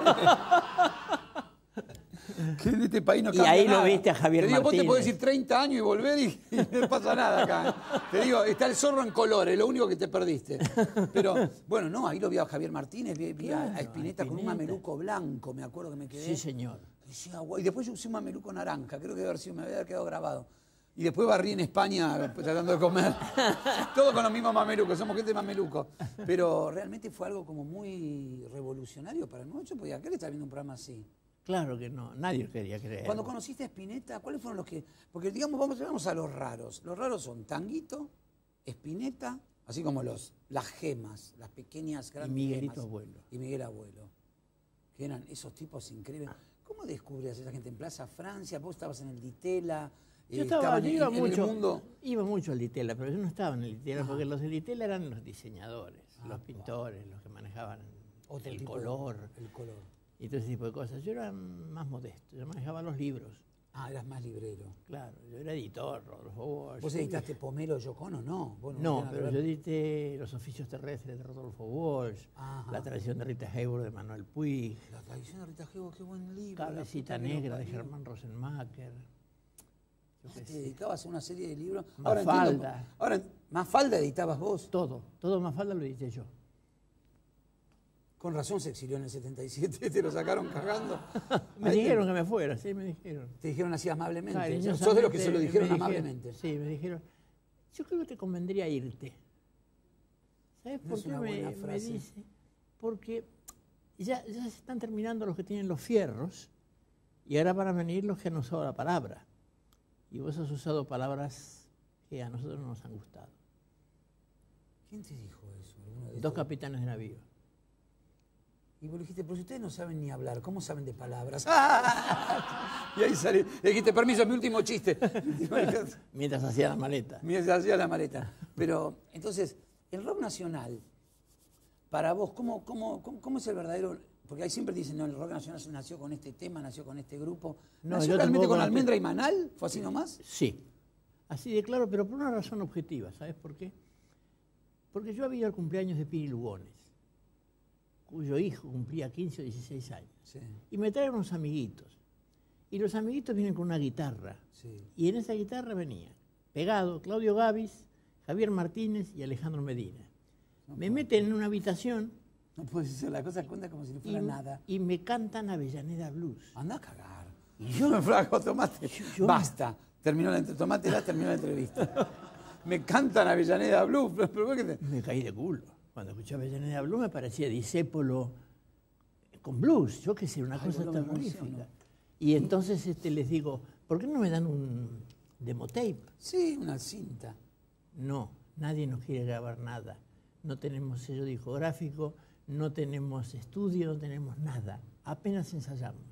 Que en este país no cambia ahí nada. Lo viste a Javier Martínez. Martínez. Vos te podés ir 30 años y volver y no pasa nada acá. Te digo, está el zorro en colores, lo único que te perdiste. Pero, bueno, no, ahí lo vi a Javier Martínez, vi a Spinetta con un mameluco blanco, me acuerdo que me quedé. Sí, señor. Y después yo usé un mameluco naranja, creo que me había quedado grabado. Y después barrí en España tratando de comer. Todo con los mismos mamelucos, somos gente de mameluco. Pero realmente fue algo como muy revolucionario para nosotros. Yo podía creer estar viendo un programa así. Claro que no, nadie quería creer. Cuando conociste a Spinetta, ¿cuáles fueron los que...? Porque digamos, vamos a los raros. Los raros son Tanguito, Spinetta, así como las gemas, las pequeñas grandes y Miguelito gemas. Abuelo. Y Miguel Abuelo. Que eran esos tipos increíbles. ¿Cómo descubrías a esa gente en Plaza Francia? Vos estabas en el Ditela. Yo iba mucho al Ditela, pero yo no estaba en el Ditela, porque los del Ditela eran los diseñadores, los pintores, los que manejaban el color. Y todo ese tipo de cosas. Yo era más modesto, yo manejaba los libros. Ah, eras más librero. Claro, yo era editor, Rodolfo Walsh. ¿Vos editaste Pomelo Yoko Ono? No. No, pero yo edité Los oficios terrestres de Rodolfo Walsh, La tradición de Rita Hayworth de Manuel Puig. La tradición de Rita Hayworth, qué buen libro. Cabecita negra de Germán Rosenmacher. Te dedicabas a una serie de libros. Mafalda. Ahora, ¿Mafalda editabas vos? Todo Mafalda lo edité yo. Con razón se exilió en el 77, te lo sacaron cagando. Me dijeron que me fuera, sí, me dijeron. Te dijeron así amablemente. Cariñosamente, sos de los que se lo dijeron amablemente. Sí, me dijeron, yo creo que te convendría irte. ¿Sabes por qué me dice? Porque ya se están terminando los que tienen los fierros y ahora van a venir los que han usado la palabra. Y vos has usado palabras que a nosotros no nos han gustado. ¿Quién te dijo eso? 2 capitanes de navío. Y vos dijiste, pero si ustedes no saben ni hablar, ¿cómo saben de palabras? Y ahí salí. Le dijiste, permiso, mi último chiste. Mientras hacía la maleta. Mientras hacía la maleta. Pero, entonces, el rock nacional, para vos, ¿cómo es el verdadero...? Porque ahí siempre dicen, no, el rock nacional nació con este tema, nació con este grupo. No, ¿Nació realmente con Almendra y Manal? ¿Fue así nomás? Sí. Así de claro, pero por una razón objetiva. ¿Sabes por qué? Porque yo había el cumpleaños de Piri Lugones, cuyo hijo cumplía 15 o 16 años. Sí. Y me traen unos amiguitos. Y los amiguitos vienen con una guitarra. Sí. Y en esa guitarra venía, pegado, Claudio Gavis, Javier Martínez y Alejandro Medina. Me meten en una habitación. No puede ser, la cosa cuenta como si no fuera nada. Y me cantan Avellaneda Blues. Anda a cagar. Y yo, flaco, tomate. Basta. Terminó la entrevista. Me cantan Avellaneda Blues. Me caí de culo. Cuando escuché Avellaneda Blues me parecía Discépolo con blues. Yo qué sé, una cosa terrorífica. Y entonces les digo, ¿por qué no me dan un demotape? Sí, una cinta. No, nadie nos quiere grabar nada. No tenemos sello discográfico, no tenemos estudio, no tenemos nada. Apenas ensayamos.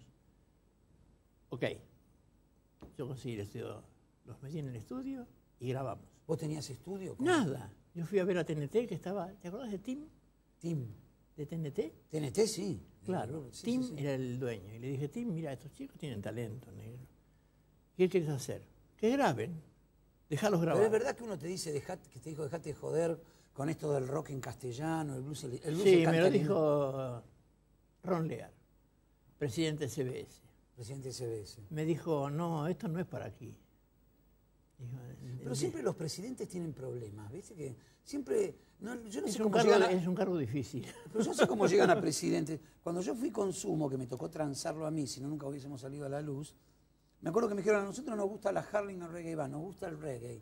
Ok. Yo conseguí el estudio, los metí en el estudio y grabamos. ¿Vos tenías estudio? Nada. Yo fui a ver a TNT que estaba... ¿Te acordás de Tim? Tim. ¿De TNT? TNT, sí. Claro. Sí, Tim sí. era el dueño. Y le dije, Tim, mira, estos chicos tienen talento, negro. ¿Qué quieres hacer? Que graben. Déjalos grabar. Pero es verdad que uno te dice, que te dijo, dejate de joder con esto del rock en castellano, el blues Sí, en me lo dijo Ron Lear, presidente de CBS. Presidente de CBS. Me dijo, no, esto no es para aquí. Dijo, pero siempre los presidentes tienen problemas, ¿viste? Que siempre... No, yo no es, sé un cómo cargo, llegan es un cargo difícil. Pero yo sé cómo llegan a presidentes. Cuando yo fui Consumo, que me tocó transarlo a mí, si no nunca hubiésemos salido a la luz, me acuerdo que me dijeron, a nosotros nos gusta la Harlem, el reggae va, nos gusta el reggae.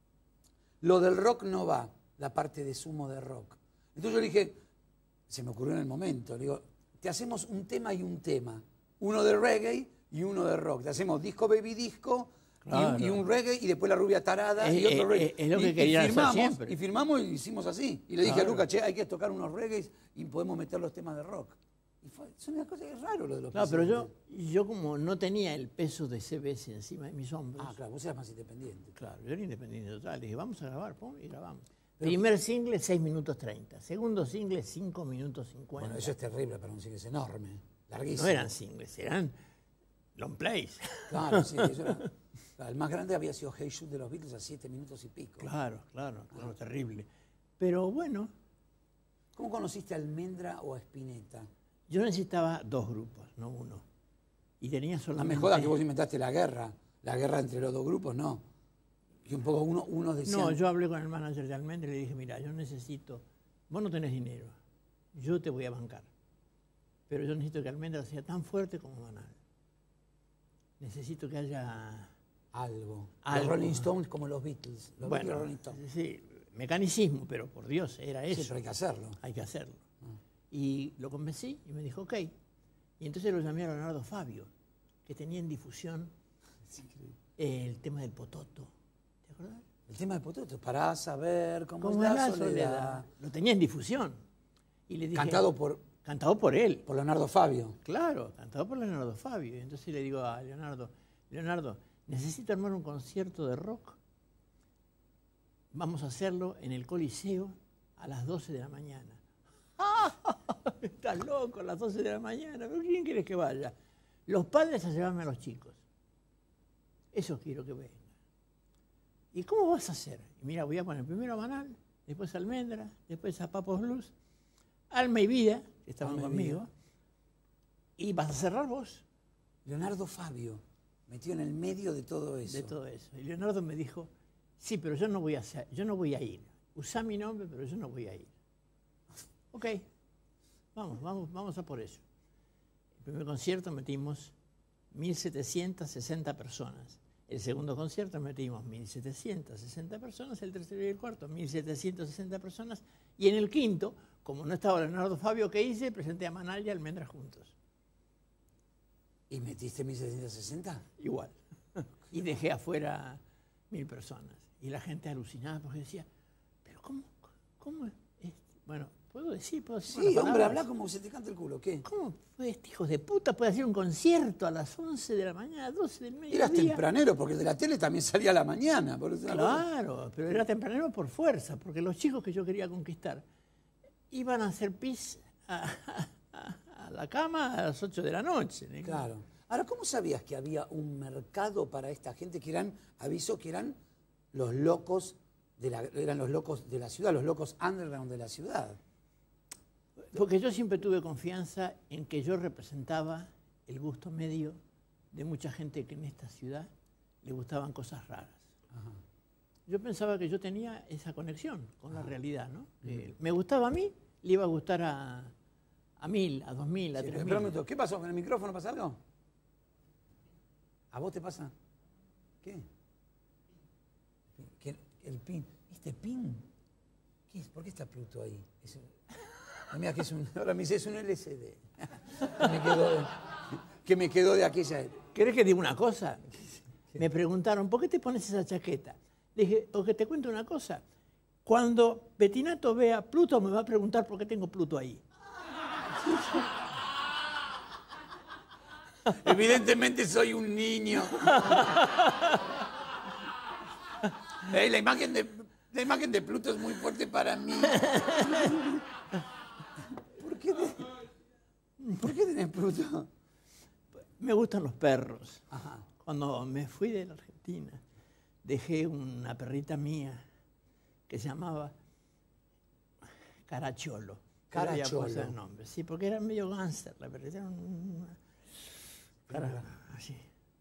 Lo del rock no va, la parte de sumo de rock. Entonces yo le dije, se me ocurrió en el momento, le digo, te hacemos un tema y un tema. Uno de reggae y uno de rock. Te hacemos disco baby disco, Claro. Y un reggae y después la rubia tarada y otro reggae. Es lo que querían hacer siempre. Y firmamos y hicimos así. Y le dije a Luca, che, hay que tocar unos reggaes y podemos meter los temas de rock. Y son una cosa que es raro lo de los No, pero yo como no tenía el peso de CBS encima de mis hombros. Ah, claro, vos eras más independiente. Claro, yo era independiente total. Dije, vamos a grabar, pum, y grabamos. Primer single, 6 minutos 30. Segundo single, 5 minutos 50. Bueno, eso es terrible para un single, es enorme, larguísimo. No eran singles, eran long plays. Claro, sí, eso era. El más grande había sido Hey Jude de los Beatles a 7 minutos y pico. Claro, terrible. Pero bueno. ¿Cómo conociste a Almendra o a Spinetta? Yo necesitaba 2 grupos, no uno. Y tenía solamente... No me jodas que vos inventaste la guerra entre los 2 grupos, no. Y un poco uno decía... No, yo hablé con el manager de Almendra y le dije, mira, yo necesito... Vos no tenés dinero, yo te voy a bancar. Pero yo necesito que Almendra sea tan fuerte como Manal. Necesito que haya... Algo. Los Rolling Stones como los Beatles. Los bueno, Rolling Stones. Sí, mecanicismo, pero por Dios, era eso. Sí, pero hay que hacerlo. Hay que hacerlo. Y lo convencí y me dijo, ok. Y entonces lo llamé a Leonardo Fabio, que tenía en difusión el tema del pototo. ¿Te acuerdas? El tema del pototo, para saber cómo es es la soledad. Lo tenía en difusión. Y le dije, Cantado por él. Por Leonardo Fabio. Claro, cantado por Leonardo Fabio. Y entonces le digo a Leonardo, necesito armar un concierto de rock. Vamos a hacerlo en el Coliseo a las 12 de la mañana. Estás loco, a las 12 de la mañana. ¿Pero quién quieres que vaya? Los padres a llevarme a los chicos. Eso quiero que venga. ¿Y cómo vas a hacer? Y mira, voy a poner primero a Manal, después a Almendra, después a Papos Blues, Alma y Vida, que estaban conmigo, y vas a cerrar vos. Leonardo Fabio, metido en el medio de todo eso. De todo eso. Y Leonardo me dijo, sí, pero yo no voy a ir. Usá mi nombre, pero yo no voy a ir. Ok, vamos a por eso. El primer concierto metimos 1.760 personas. El segundo concierto metimos 1.760 personas. El tercero y el cuarto, 1.760 personas. Y en el quinto, como no estaba Leonardo Fabio, ¿qué hice? Presenté a Manal y a Almendra juntos. ¿Y metiste 1.760? Igual. Y dejé afuera 1.000 personas. Y la gente alucinaba porque decía, ¿pero cómo es? Bueno, ¿puedo decir? Sí, hombre, habla como se te canta el culo. ¿Qué? ¿Cómo este hijo de puta puede hacer un concierto a las 11 de la mañana, 12 del mediodía? Eras tempranero, porque de la tele también salía a la mañana. Claro, pero era tempranero por fuerza, porque los chicos que yo quería conquistar iban a hacer pis a la cama a las 8 de la noche. ¿no? Claro. Ahora, ¿cómo sabías que había un mercado para esta gente que eran, aviso, que eran los locos eran los locos de la ciudad, los locos underground de la ciudad? Porque yo siempre tuve confianza en que yo representaba el gusto medio de mucha gente que en esta ciudad le gustaban cosas raras. Ajá. Yo pensaba que yo tenía esa conexión con la realidad, ¿no? Me gustaba a mí, le iba a gustar a 1.000, a 2.000, a 3.000. ¿Qué pasó? ¿Con el micrófono pasa algo? ¿A vos te pasa? ¿Qué? El pin. ¿Este pin? ¿Qué es? ¿Por qué está Pluto ahí? Mira que ahora me dice, es un LCD. que me quedó de aquella época. ¿Querés que diga una cosa? Me preguntaron, ¿por qué te pones esa chaqueta? Le dije, o que te cuento una cosa. Cuando Pettinato vea Pluto, me va a preguntar por qué tengo Pluto ahí. Evidentemente soy un niño. La imagen de Pluto es muy fuerte para mí. ¿Por qué tenés Pluto? Me gustan los perros. Ajá. Cuando me fui de la Argentina, dejé una perrita mía que se llamaba Caracholo. Caracholo. El nombre. Sí, porque era medio gánster la perrita. Era una cara así.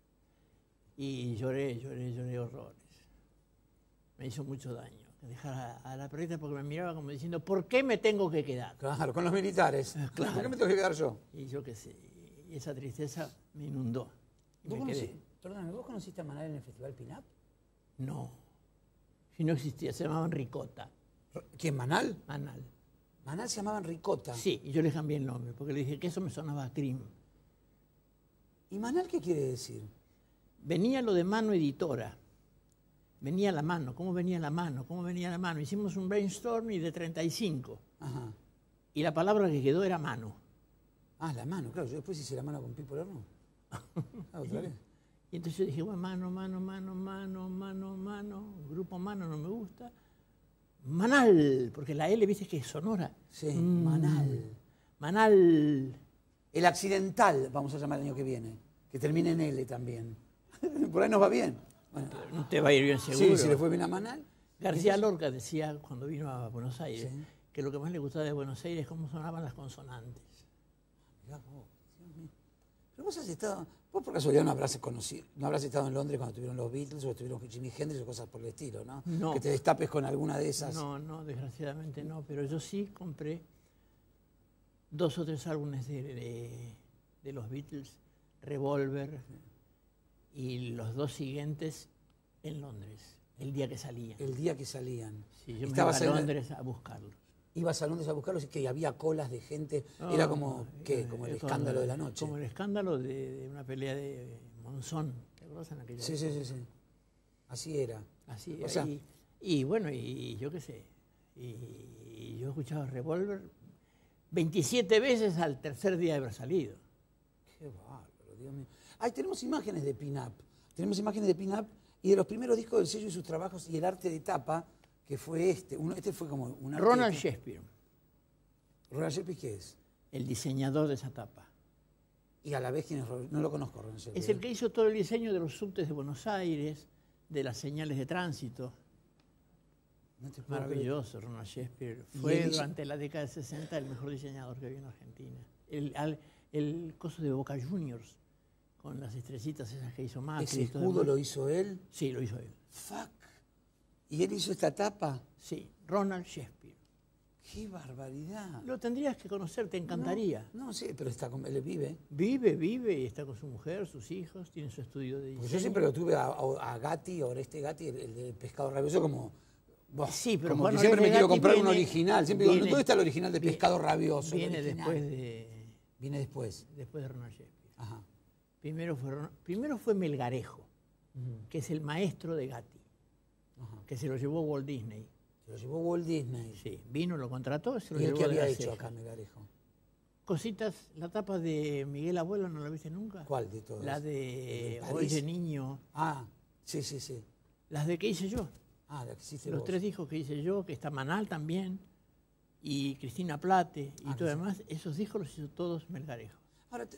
Y lloré horrores. Me hizo mucho daño dejar a la perrita porque me miraba como diciendo, ¿por qué me tengo que quedar? Claro, con los militares. Claro. ¿Por qué me tengo que quedar yo? Y yo qué sé. Y esa tristeza me inundó. Perdóname, ¿vos conociste a Manal en el Festival Pin-Up? No. Si no existía, se llamaban Ricota. ¿Quién, Manal? Manal. Manal se llamaban Ricota. Sí, y yo le cambié el nombre porque le dije que eso me sonaba a crimen. ¿Y Manal qué quiere decir? venía lo de mano editora. Venía la mano, ¿cómo venía la mano? ¿Cómo venía la mano? Hicimos un brainstorming de 35. Ajá. Y la palabra que quedó era mano. Ah, la mano, claro. Yo después hice la mano con Pipo Lerno. ¿Otra vez? Y entonces yo dije, bueno, mano, grupo mano no me gusta. Manal, porque la L, viste que es sonora. Sí, manal. Manal. El accidental, vamos a llamar el año que viene. Que termine en L también. Por ahí nos va bien. Bueno, no te va a ir bien seguro. Sí, si le fue bien a Manal. García Lorca decía cuando vino a Buenos Aires que lo que más le gustaba de Buenos Aires es cómo sonaban las consonantes. Mirá vos, Dios mío. Pero vos has estado, vos por casualidad no habrás estado en Londres cuando tuvieron los Beatles o estuvieron Jimi Hendrix o cosas por el estilo, ¿no? No. Que te destapes con alguna de esas. No, desgraciadamente no, pero yo sí compré 2 o 3 álbumes de los Beatles, Revolver, y los 2 siguientes en Londres, el día que salían. El día que salían. Sí, yo me iba a Londres a buscarlos. Ibas a Londres a buscarlos y que había colas de gente. Era como, ¿qué? Como el escándalo de la noche. Como el escándalo de una pelea de Monzón. ¿Te acuerdas en aquella época? Sí. Así era. Así, o sea, y bueno, y yo qué sé. Y yo escuchaba Revolver 27 veces al tercer día de haber salido. Qué bárbaro, Dios mío. Ahí tenemos imágenes de pin-up. Tenemos imágenes de pin-up y de los primeros discos del sello y sus trabajos y el arte de tapa, que fue este. Este fue como un arte. Ronald Shakespeare. ¿Ronald Shakespeare qué es? El diseñador de esa tapa. Y a la vez, ¿quién es Ronald? No lo conozco, Ronald Shakespeare. Es el que hizo todo el diseño de los subtes de Buenos Aires, de las señales de tránsito. No te puedo Maravilloso, creer. Ronald Shakespeare. Fue durante la década de 60 el mejor diseñador que había en Argentina. El coso de Boca Juniors, con las estrellitas esas que hizo Macri. ¿Ese escudo lo hizo él? Sí, lo hizo él. Fuck. ¿Y él hizo esta tapa? Sí, Ronald Shakespeare. ¡Qué barbaridad! Lo tendrías que conocer, te encantaría. No, sí, pero él vive. Vive y está con su mujer, sus hijos, tiene su estudio de diseño. Pues yo siempre lo tuve a Gatti, a Oreste Gatti, el de Pescado Rabioso, como... Sí, pero como que siempre me quiero comprar un original. Siempre digo, ¿dónde está el original de Pescado Rabioso? Viene después de... Viene después. Después de Ronald Shakespeare. Ajá. Primero fue Melgarejo, que es el maestro de Gatti, que se lo llevó Walt Disney. Se lo llevó Walt Disney. Sí, vino, lo contrató, se lo ¿Y llevó. qué había de la hecho ceja. acá Melgarejo? Cositas, la tapa de Miguel Abuelo, ¿no la viste nunca? ¿Cuál de todas? La de París? Oye Niño. Ah, sí. Las de que hice yo. Ah, la que hiciste Los vos. 3 discos que hice yo, que está Manal también, y Cristina Plate, y todo demás, esos discos los hizo todos Melgarejo. Ahora,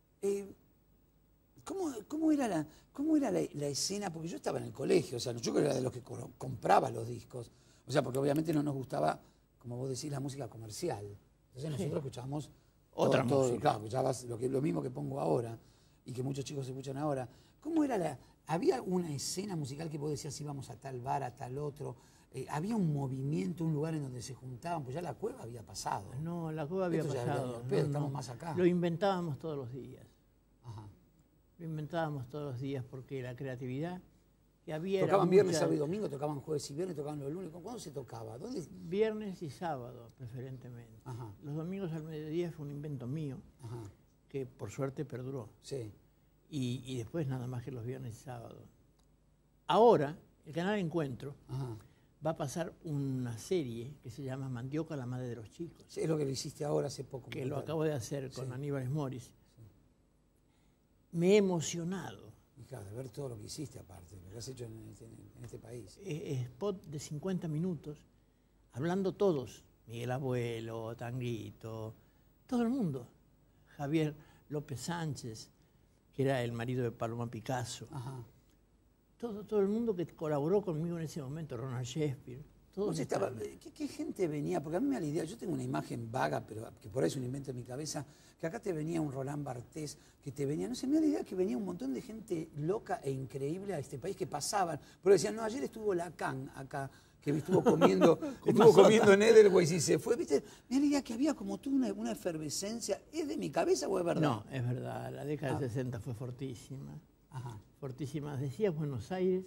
¿cómo era la escena? Porque yo estaba en el colegio, o sea, yo era de los que compraba los discos. O sea, porque obviamente no nos gustaba, como vos decís, la música comercial. Entonces nosotros escuchábamos otra música. Claro, escuchabas lo mismo que pongo ahora y que muchos chicos escuchan ahora. ¿Cómo era había una escena musical que vos decías íbamos a tal bar, a tal otro? ¿Había un movimiento, un lugar en donde se juntaban? Pues ya la cueva había pasado. No, la cueva había pasado. Estamos más acá. Lo inventábamos todos los días. Ajá. Lo inventábamos todos los días porque la creatividad que había tocaban era viernes, mucha... sábado y domingo, tocaban jueves y viernes, tocaban los lunes. ¿Cuándo se tocaba? ¿Dónde? Viernes y sábado, preferentemente. Ajá. Los domingos al mediodía fue un invento mío, que por suerte perduró. Sí. Y después nada más que los viernes y sábados. Ahora, el canal Encuentro va a pasar una serie que se llama Mandioca, la madre de los chicos. Sí, es lo que lo hiciste ahora hace poco. Que lo acabo de hacer con Aníbal Esmoris. Sí. Me he emocionado. Y claro, de ver todo lo que hiciste aparte, lo que has hecho en este país. Spot de 50 minutos, hablando todos. Miguel Abuelo, Tanguito, todo el mundo. Javier López Sánchez, que era el marido de Paloma Picasso. Ajá. Todo el mundo que colaboró conmigo en ese momento, Ronald Shakespeare. ¿Qué gente venía? Porque a mí me da la idea, yo tengo una imagen vaga, pero que por ahí es un invento en mi cabeza, que acá te venía un Roland Barthes, que te venía, no sé, me da la idea que venía un montón de gente loca e increíble a este país que pasaban. Pero decían, no, ayer estuvo Lacan acá, que estuvo comiendo en Edelweiss y se fue. ¿Viste? Me da la idea que había como toda una efervescencia. ¿Es de mi cabeza o es verdad? No, es verdad. La década de 60 fue fortísima. Fortísima. Decías Buenos Aires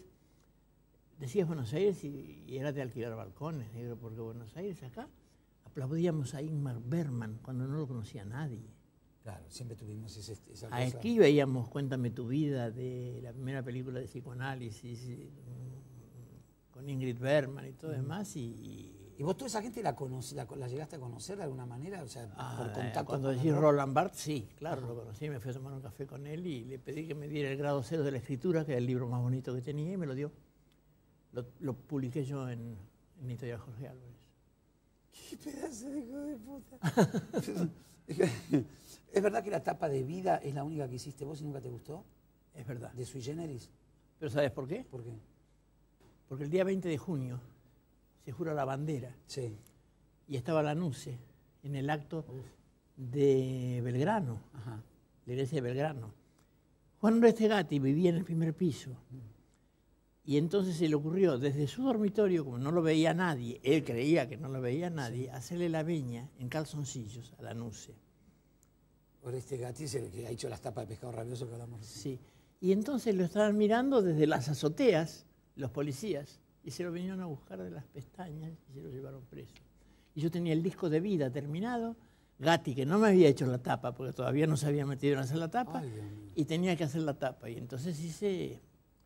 y era de alquilar balcones, negro, porque Buenos Aires acá aplaudíamos a Ingmar Bergman cuando no lo conocía nadie. Claro, siempre tuvimos esa cosa. Aquí veíamos Cuéntame tu vida, de la primera película de psicoanálisis, con Ingrid Bergman y todo demás. ¿Y vos toda esa gente la llegaste a conocer de alguna manera? O sea, por contacto. Cuando decís Roland Barthes, sí, claro, lo conocí, me fui a tomar un café con él y le pedí que me diera el grado 0 de la escritura, que era el libro más bonito que tenía, y me lo dio. Lo publiqué yo en Editorial Jorge Álvarez. ¡Qué pedazo de hijo de puta! ¿Es verdad que la tapa de Vida es la única que hiciste vos y nunca te gustó? Es verdad. ¿De Sui Generis? ¿Pero sabes por qué? ¿Por qué? Porque el día 20 de junio se jura la bandera. Sí. Y estaba Lanuse en el acto de Belgrano, la iglesia de Belgrano. Juan Oreste Gatti vivía en el primer piso. Y entonces se le ocurrió, desde su dormitorio, como no lo veía nadie, él creía que no lo veía nadie, hacerle la veña en calzoncillos a Lanuse. Oreste Gatti es el que ha hecho las tapas de Pescado Rabioso que hablamos. Sí. Y entonces lo estaban mirando desde las azoteas, los policías, y se lo vinieron a buscar de las pestañas y se lo llevaron preso. Y yo tenía el disco de Vida terminado, Gatti, que no me había hecho la tapa, porque todavía no se había metido en hacer la tapa, y tenía que hacer la tapa. Y entonces hice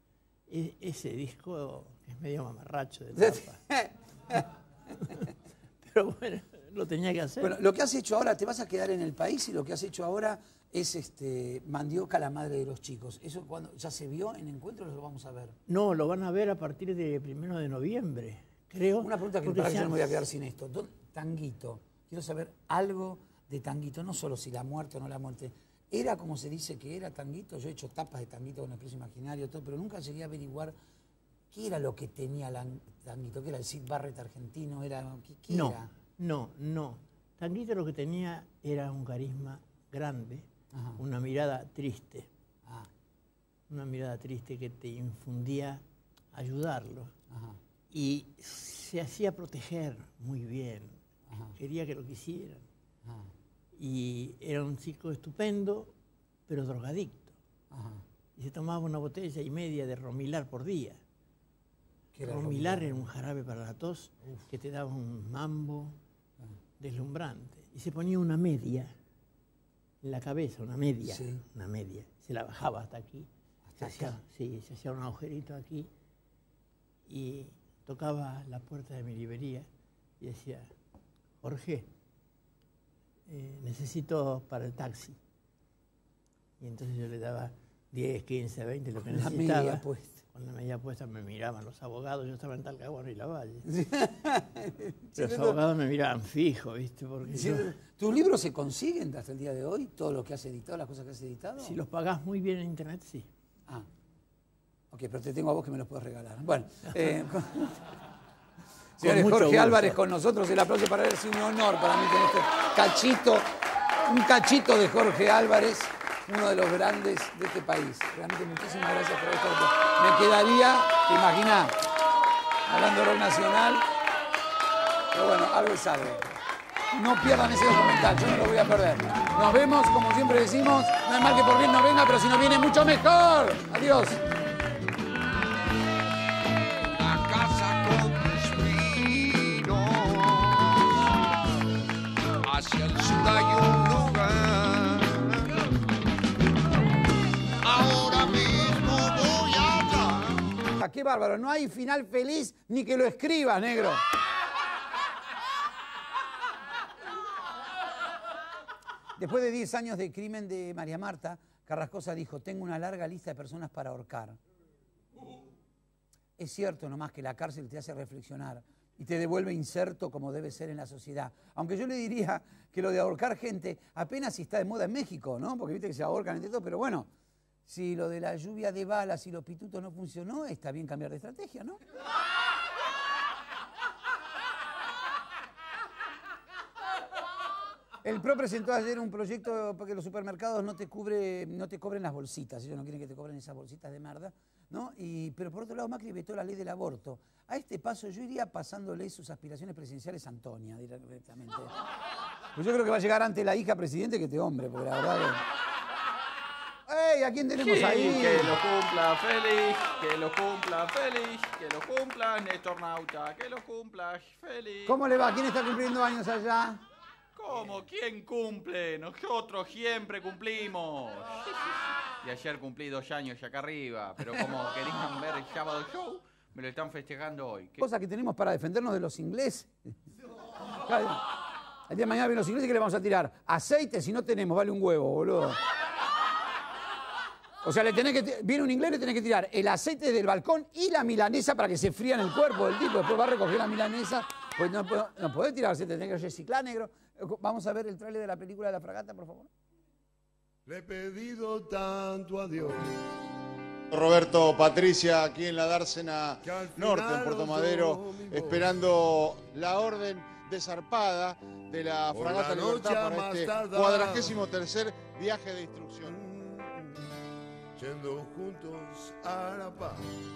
ese disco, que es medio mamarracho de tapa. Pero bueno, lo tenía que hacer. Bueno, lo que has hecho ahora, te vas a quedar en el país y lo que has hecho ahora es Mandioca, la madre de los chicos. ¿Eso cuando ya se vio en Encuentros lo vamos a ver? No, lo van a ver a partir del 1 de noviembre, creo. Una pregunta que para que yo no me voy a quedar sin esto. Tanguito, quiero saber algo de Tanguito, no solo si la muerte o no la muerte. ¿Era como se dice que era Tanguito? Yo he hecho tapas de Tanguito con el precio imaginario, todo, pero nunca llegué a averiguar qué era lo que tenía Tanguito. ¿Qué era el Sid Barrett argentino? ¿Qué era? No. Tanguito lo que tenía era un carisma grande, una mirada triste. Una mirada triste que te infundía ayudarlo. Y se hacía proteger muy bien. Quería que lo quisieran. Y era un chico estupendo, pero drogadicto. Y se tomaba 1,5 botellas de Romilar por día. Romilar era un jarabe para la tos que te daba un mambo deslumbrante. Y se ponía una media en la cabeza, una media. Se la bajaba hasta aquí. Se hacía un agujerito aquí y tocaba la puerta de mi librería y decía, Jorge, necesito para el taxi. Y entonces yo le daba 10, 15, 20, lo que necesitaba. Media puesta. Con la media puesta me miraban los abogados, yo estaba en Talcahuano y Lavalle. Los abogados me miraban fijo, ¿viste? Porque ¿Tus libros se consiguen hasta el día de hoy? ¿Todo lo que has editado, las cosas que has editado? Si los pagás muy bien en internet, sí. Ok, pero te tengo a vos que me los puedes regalar. Bueno, señores, Jorge Álvarez con nosotros, el aplauso para él, es un honor para mí tener un cachito de Jorge Álvarez, uno de los grandes de este país. Realmente muchísimas gracias por esto. Me quedaría, te imaginás, hablando de rock nacional, pero bueno, algo es algo. No pierdan ese documental, yo no lo voy a perder. Nos vemos, como siempre decimos, no es mal que por bien no venga, pero si no viene mucho mejor. Adiós. Hacia el sur hay un lugar. Ahora mismo voy a hablar. ¡Qué bárbaro! No hay final feliz ni que lo escribas, negro. Después de 10 años de crimen de María Marta, Carrascosa dijo, tengo una larga lista de personas para ahorcar. Es cierto nomás que la cárcel te hace reflexionar y te devuelve inserto como debe ser en la sociedad. Aunque yo le diría que lo de ahorcar gente apenas si está de moda en México, ¿no? Porque viste que se ahorcan entre todo, pero bueno, si lo de la lluvia de balas y los pitutos no funcionó, está bien cambiar de estrategia, ¿no? El PRO presentó ayer un proyecto para que los supermercados no te cobren las bolsitas. Ellos no quieren que te cobren esas bolsitas de merda, ¿no? Pero por otro lado, Macri vetó la ley del aborto. A este paso yo iría pasándole sus aspiraciones presidenciales a Antonia directamente. Pues yo creo que va a llegar ante la hija presidente que este hombre, porque la verdad que... ¡Ey! ¿A quién tenemos ahí? Que lo cumpla feliz, que lo cumpla feliz, que lo cumpla Néstor Nauta, que lo cumpla feliz. ¿Cómo le va? ¿Quién está cumpliendo años allá? ¿Cómo? ¿Quién cumple? Nosotros siempre cumplimos. Y ayer cumplí 2 años acá arriba, pero como querían ver el sábado show, me lo están festejando hoy. Cosa que tenemos para defendernos de los ingleses. El día de mañana vienen los ingleses, ¿qué le vamos a tirar? Aceite, si no tenemos, vale un huevo, boludo. O sea, viene un inglés, le tenés que tirar el aceite del balcón y la milanesa para que se fría en el cuerpo del tipo. Después va a recoger la milanesa. Pues no podés tirar aceite, tenés que reciclar, negro. Vamos a ver el tráiler de la película de La Fragata, por favor. Le he pedido tanto a Dios. Roberto, Patricia, aquí en la dársena norte, en Puerto Madero, esperando la orden de zarpada de la Fragata Libertad para este 43º viaje de instrucción. Yendo juntos a la paz.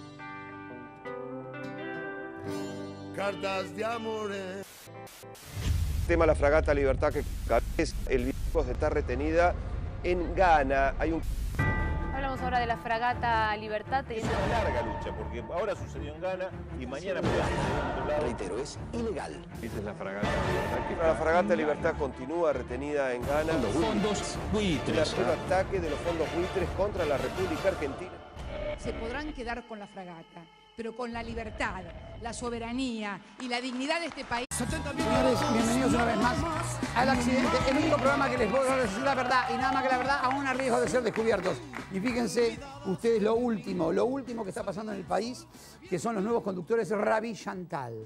Cartas de amores. Tema la Fragata Libertad que el viernes está retenida en Ghana. Hay un... Hablamos ahora de la Fragata Libertad. Es una larga lucha, porque ahora sucedió en Ghana y mañana puede suceder en otro lado. Reitero, es ilegal. Esta es la Fragata Libertad. La Fragata Libertad continúa retenida en Ghana. Los fondos buitres. Un ataque de los fondos buitres contra la República Argentina. Se podrán quedar con la fragata, pero con la libertad, la soberanía y la dignidad de este país. Señores, bienvenidos una vez más al Accidente, el único programa que les puedo decir la verdad y nada más que la verdad, aún a riesgo de ser descubiertos. Y fíjense ustedes lo último que está pasando en el país, que son los nuevos conductores Ravi Chantal.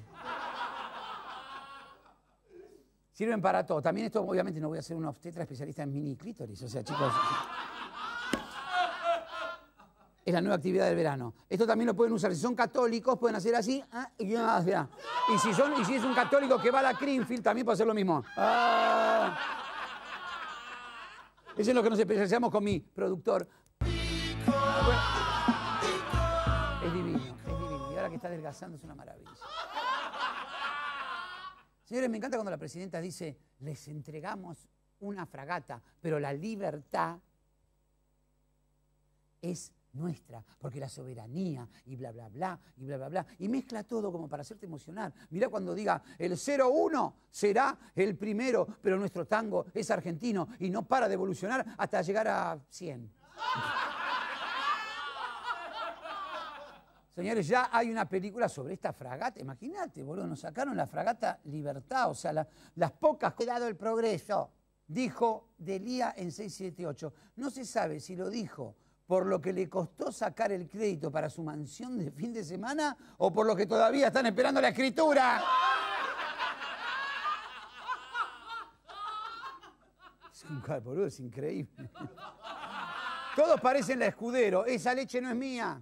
Sirven para todo. También esto, obviamente, no voy a ser un obstetra especialista en mini clítoris, o sea, chicos... Es la nueva actividad del verano. Esto también lo pueden usar. Si son católicos, pueden hacer así. Y si es un católico que va a la Greenfield, también puede hacer lo mismo. Eso es lo que nos especializamos con mi productor. Es divino, es divino. Y ahora que está adelgazando es una maravilla. Señores, me encanta cuando la presidenta dice, les entregamos una fragata, pero la libertad es nuestra, porque la soberanía y bla, bla, bla, y bla, bla, bla. Y mezcla todo como para hacerte emocionar. Mirá cuando diga, el 0-1 será el primero, pero nuestro tango es argentino y no para de evolucionar hasta llegar a 100. Señores, ya hay una película sobre esta fragata. Imagínate, boludo, nos sacaron la Fragata Libertad, o sea, las pocas que ha dado el progreso, dijo Delía en 678. No se sabe si lo dijo por lo que le costó sacar el crédito para su mansión de fin de semana o por lo que todavía están esperando la escritura. Boludo, es increíble. Todos parecen la Escudero. Esa leche no es mía.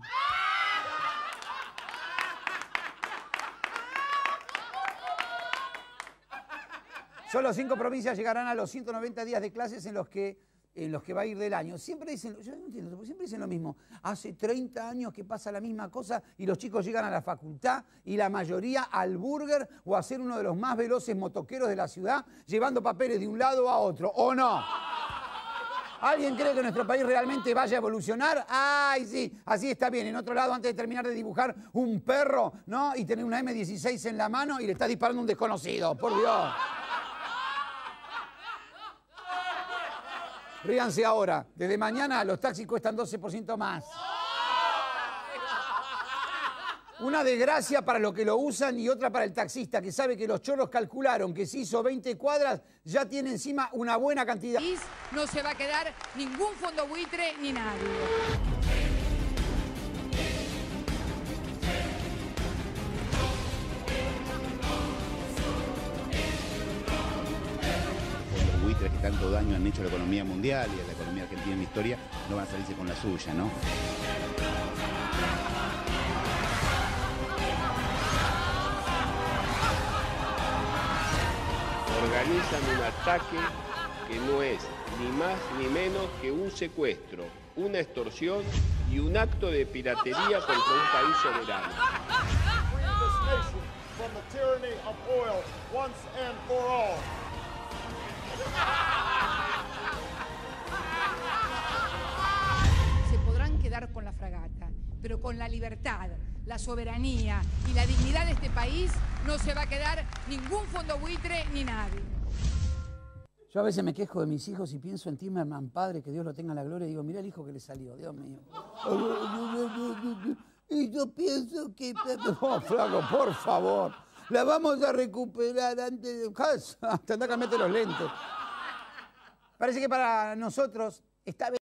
Solo 5 provincias llegarán a los 190 días de clases en los que va a ir del año. Siempre dicen, yo no entiendo, porque siempre dicen lo mismo. Hace 30 años que pasa la misma cosa y los chicos llegan a la facultad y la mayoría al burger o a ser uno de los más veloces motoqueros de la ciudad llevando papeles de un lado a otro, ¿o no? ¿Alguien cree que nuestro país realmente vaya a evolucionar? ¡Ay, sí! Así está bien. En otro lado, antes de terminar de dibujar un perro, ¿no? Y tener una M16 en la mano y le está disparando a un desconocido. ¡Por Dios! Ríanse ahora. Desde mañana los taxis cuestan 12% más. Una desgracia para los que lo usan y otra para el taxista, que sabe que los choros calcularon que si hizo 20 cuadras, ya tiene encima una buena cantidad. No se va a quedar ningún fondo buitre ni nadie. Que tanto daño han hecho a la economía mundial y a la economía argentina en la historia, no van a salirse con la suya, ¿no? Organizan un ataque que no es ni más ni menos que un secuestro, una extorsión y un acto de piratería contra un país soberano. Se podrán quedar con la fragata, pero con la libertad, la soberanía y la dignidad de este país no se va a quedar ningún fondo buitre ni nadie. Yo a veces me quejo de mis hijos y pienso en Timerman, padre, que Dios lo tenga en la gloria, y digo, mirá el hijo que le salió, Dios mío. Y yo pienso que... No, flaco, por favor. La vamos a recuperar antes de... Tendrá que cambiarte los lentes. Parece que para nosotros está...